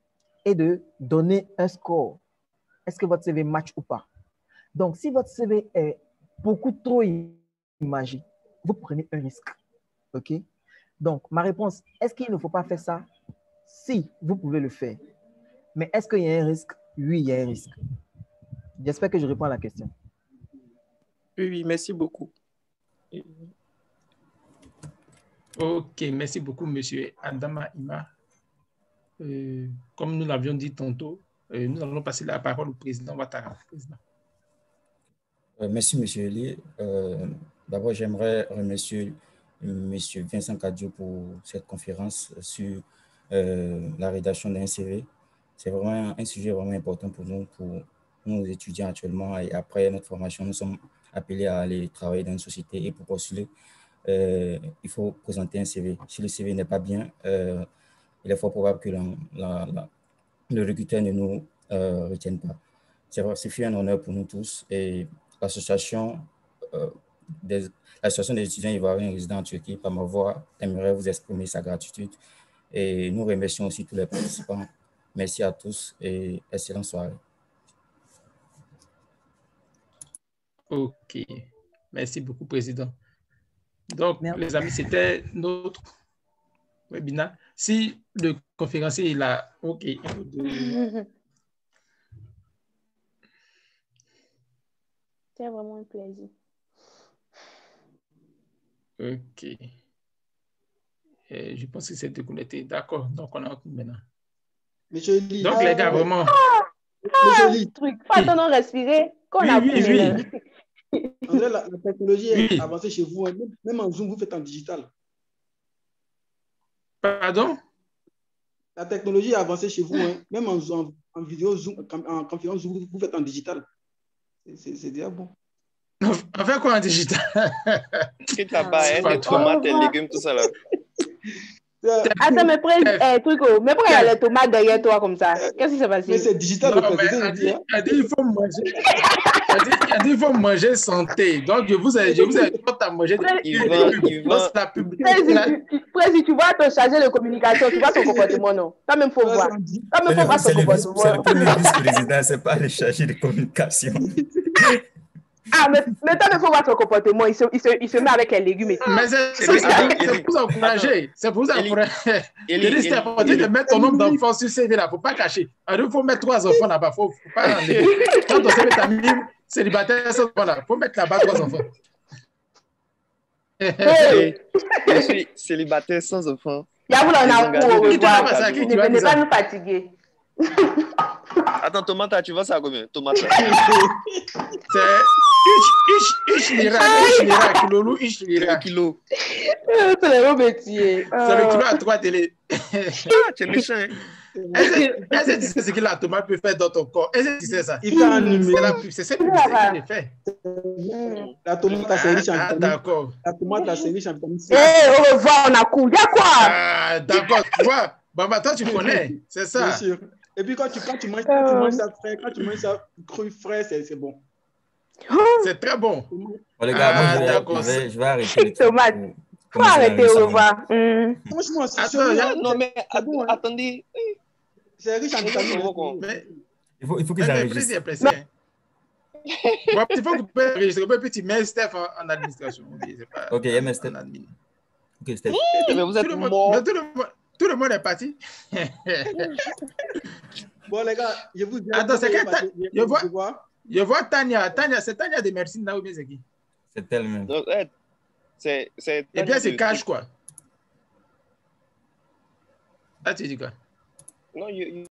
et de donner un score. Est-ce que votre C V match ou pas? Donc, si votre C V est beaucoup trop imagé, vous prenez un risque. OK? Donc, ma réponse, est-ce qu'il ne faut pas faire ça? Si, vous pouvez le faire. Mais est-ce qu'il y a un risque? Oui, il y a un risque. J'espère que je réponds à la question. Oui, oui, merci beaucoup. Ok, merci beaucoup, monsieur Adama Ima. Euh, comme nous l'avions dit tantôt, euh, nous allons passer la parole au président Ouattara. Président. Euh, merci, monsieur Eli. Euh, D'abord, j'aimerais remercier monsieur Vincent Cadio pour cette conférence sur euh, la rédaction d'un C V. C'est vraiment un sujet vraiment important pour nous, pour nous étudiants actuellement. Et après notre formation, nous sommes appelés à aller travailler dans une société. Et pour postuler, euh, il faut présenter un C V. Si le C V n'est pas bien, euh, il est fort probable que la, la, la, le recruteur ne nous euh, retienne pas. C'est vrai, c'est un honneur pour nous tous. Et l'association euh, des, l'association des étudiants ivoiriens résidant en Turquie, par ma voix, aimerait vous exprimer sa gratitude. Et nous remercions aussi tous les participants. Merci à tous et excellente soirée. Ok, merci beaucoup, Président. Donc, Merci. les amis, c'était notre webinaire. Si le conférencier est là, ok. C'est vraiment un plaisir. Ok. Et je pense que c'est déconnecté. D'accord, donc on a maintenant. Monsieur Lee. Donc, les gars, vraiment. Ah, truc, pas attendre respirer. Qu'on oui, a oui, oui. André, la, la technologie oui. est avancée chez vous. Hein. Même, même en Zoom, vous faites en digital. Pardon? La technologie est avancée chez vous. Hein. Même en, en, en vidéo Zoom, en conférence Zoom, vous faites en digital. C'est déjà bon. On fait quoi en digital? Qui t'a pas les tomates, les légumes, tout ça là. Attends, mais prends eh, truc, mais pourquoi il y a les tomates derrière toi comme ça? Qu'est-ce qui s'est passé? Mais c'est digital. Non, mais elle dit, elle dit, il faut manger. Elle dit, elle dit, il faut manger santé. Donc, je vous ai, je vous ai dit, à manger des légumes. la publicité. Président, tu vas te charger de communication, tu vois ton comportement, non? Quand même, il faut voir. Quand même, il faut voir son comportement. C'est le premier vice-président, c'est pas le chargé de communication. Ah, mais maintenant, il faut voir son comportement. Il se, il se, il se met avec les légumes et tout. Mais c'est pour vous encourager. C'est pour vous encourager. Élise, c'est important de mettre ton nombre d'enfants sur C V là. Il ne faut pas cacher. Il faut mettre trois enfants là-bas. Il ne faut pas enlever. Quand ton C V t'a mis célibataire, il faut mettre là-bas trois enfants. Je suis célibataire sans enfants. Il y a vous en a pour Ne venez pas nous fatiguer. Attends, tomate, tu vois ça à combien? Tomate. C'est ish lira, ish lira, kilo, ish lira. Kilo. C'est le même métier. C'est le kilo à trois télé. Ah, tu es méchant. Est-ce que tu sais ce que la tomate peut faire dans ton corps? Est-ce que tu sais ça? Il fait un numéro. C'est ça qu'il fait. La tomate, c'est riche en vitamine. D'accord. La tomate, c'est riche en vitamine C. Eh, au revoir, on a couru. Y'a quoi? Ah, d'accord. Tu vois, bah, toi, tu connais. C'est ça. Bien sûr. Et puis quand tu, quand tu, manges, quand tu manges ça frais, quand tu manges ça cru frais, c'est bon. C'est très bon. Bon, les gars, ah, moi, je, vais, je vais arrêter les tomates. Faut arrêter, au revoir. Mm. Franchement, c'est Attends, non, mais att bon, attendez. C'est riche en vitamines. Il faut, il faut qu'ils enregistrent. Bon, il faut que tu peux enregistrer. Puis tu mets Steph en, en administration. Pas ok, il y a Steph. Ok, Steph. Mais vous êtes tout mort. Le monde, tout le monde est parti. Bon, les gars, je vous dis. Attends, c'est que je vois, je vois Tania. Tania, c'est Tania de Mersin, là ou bien c'est qui? C'est elle-même. C'est. Et bien, c'est cash, quoi. Ah, tu dis quoi? Non, you, you...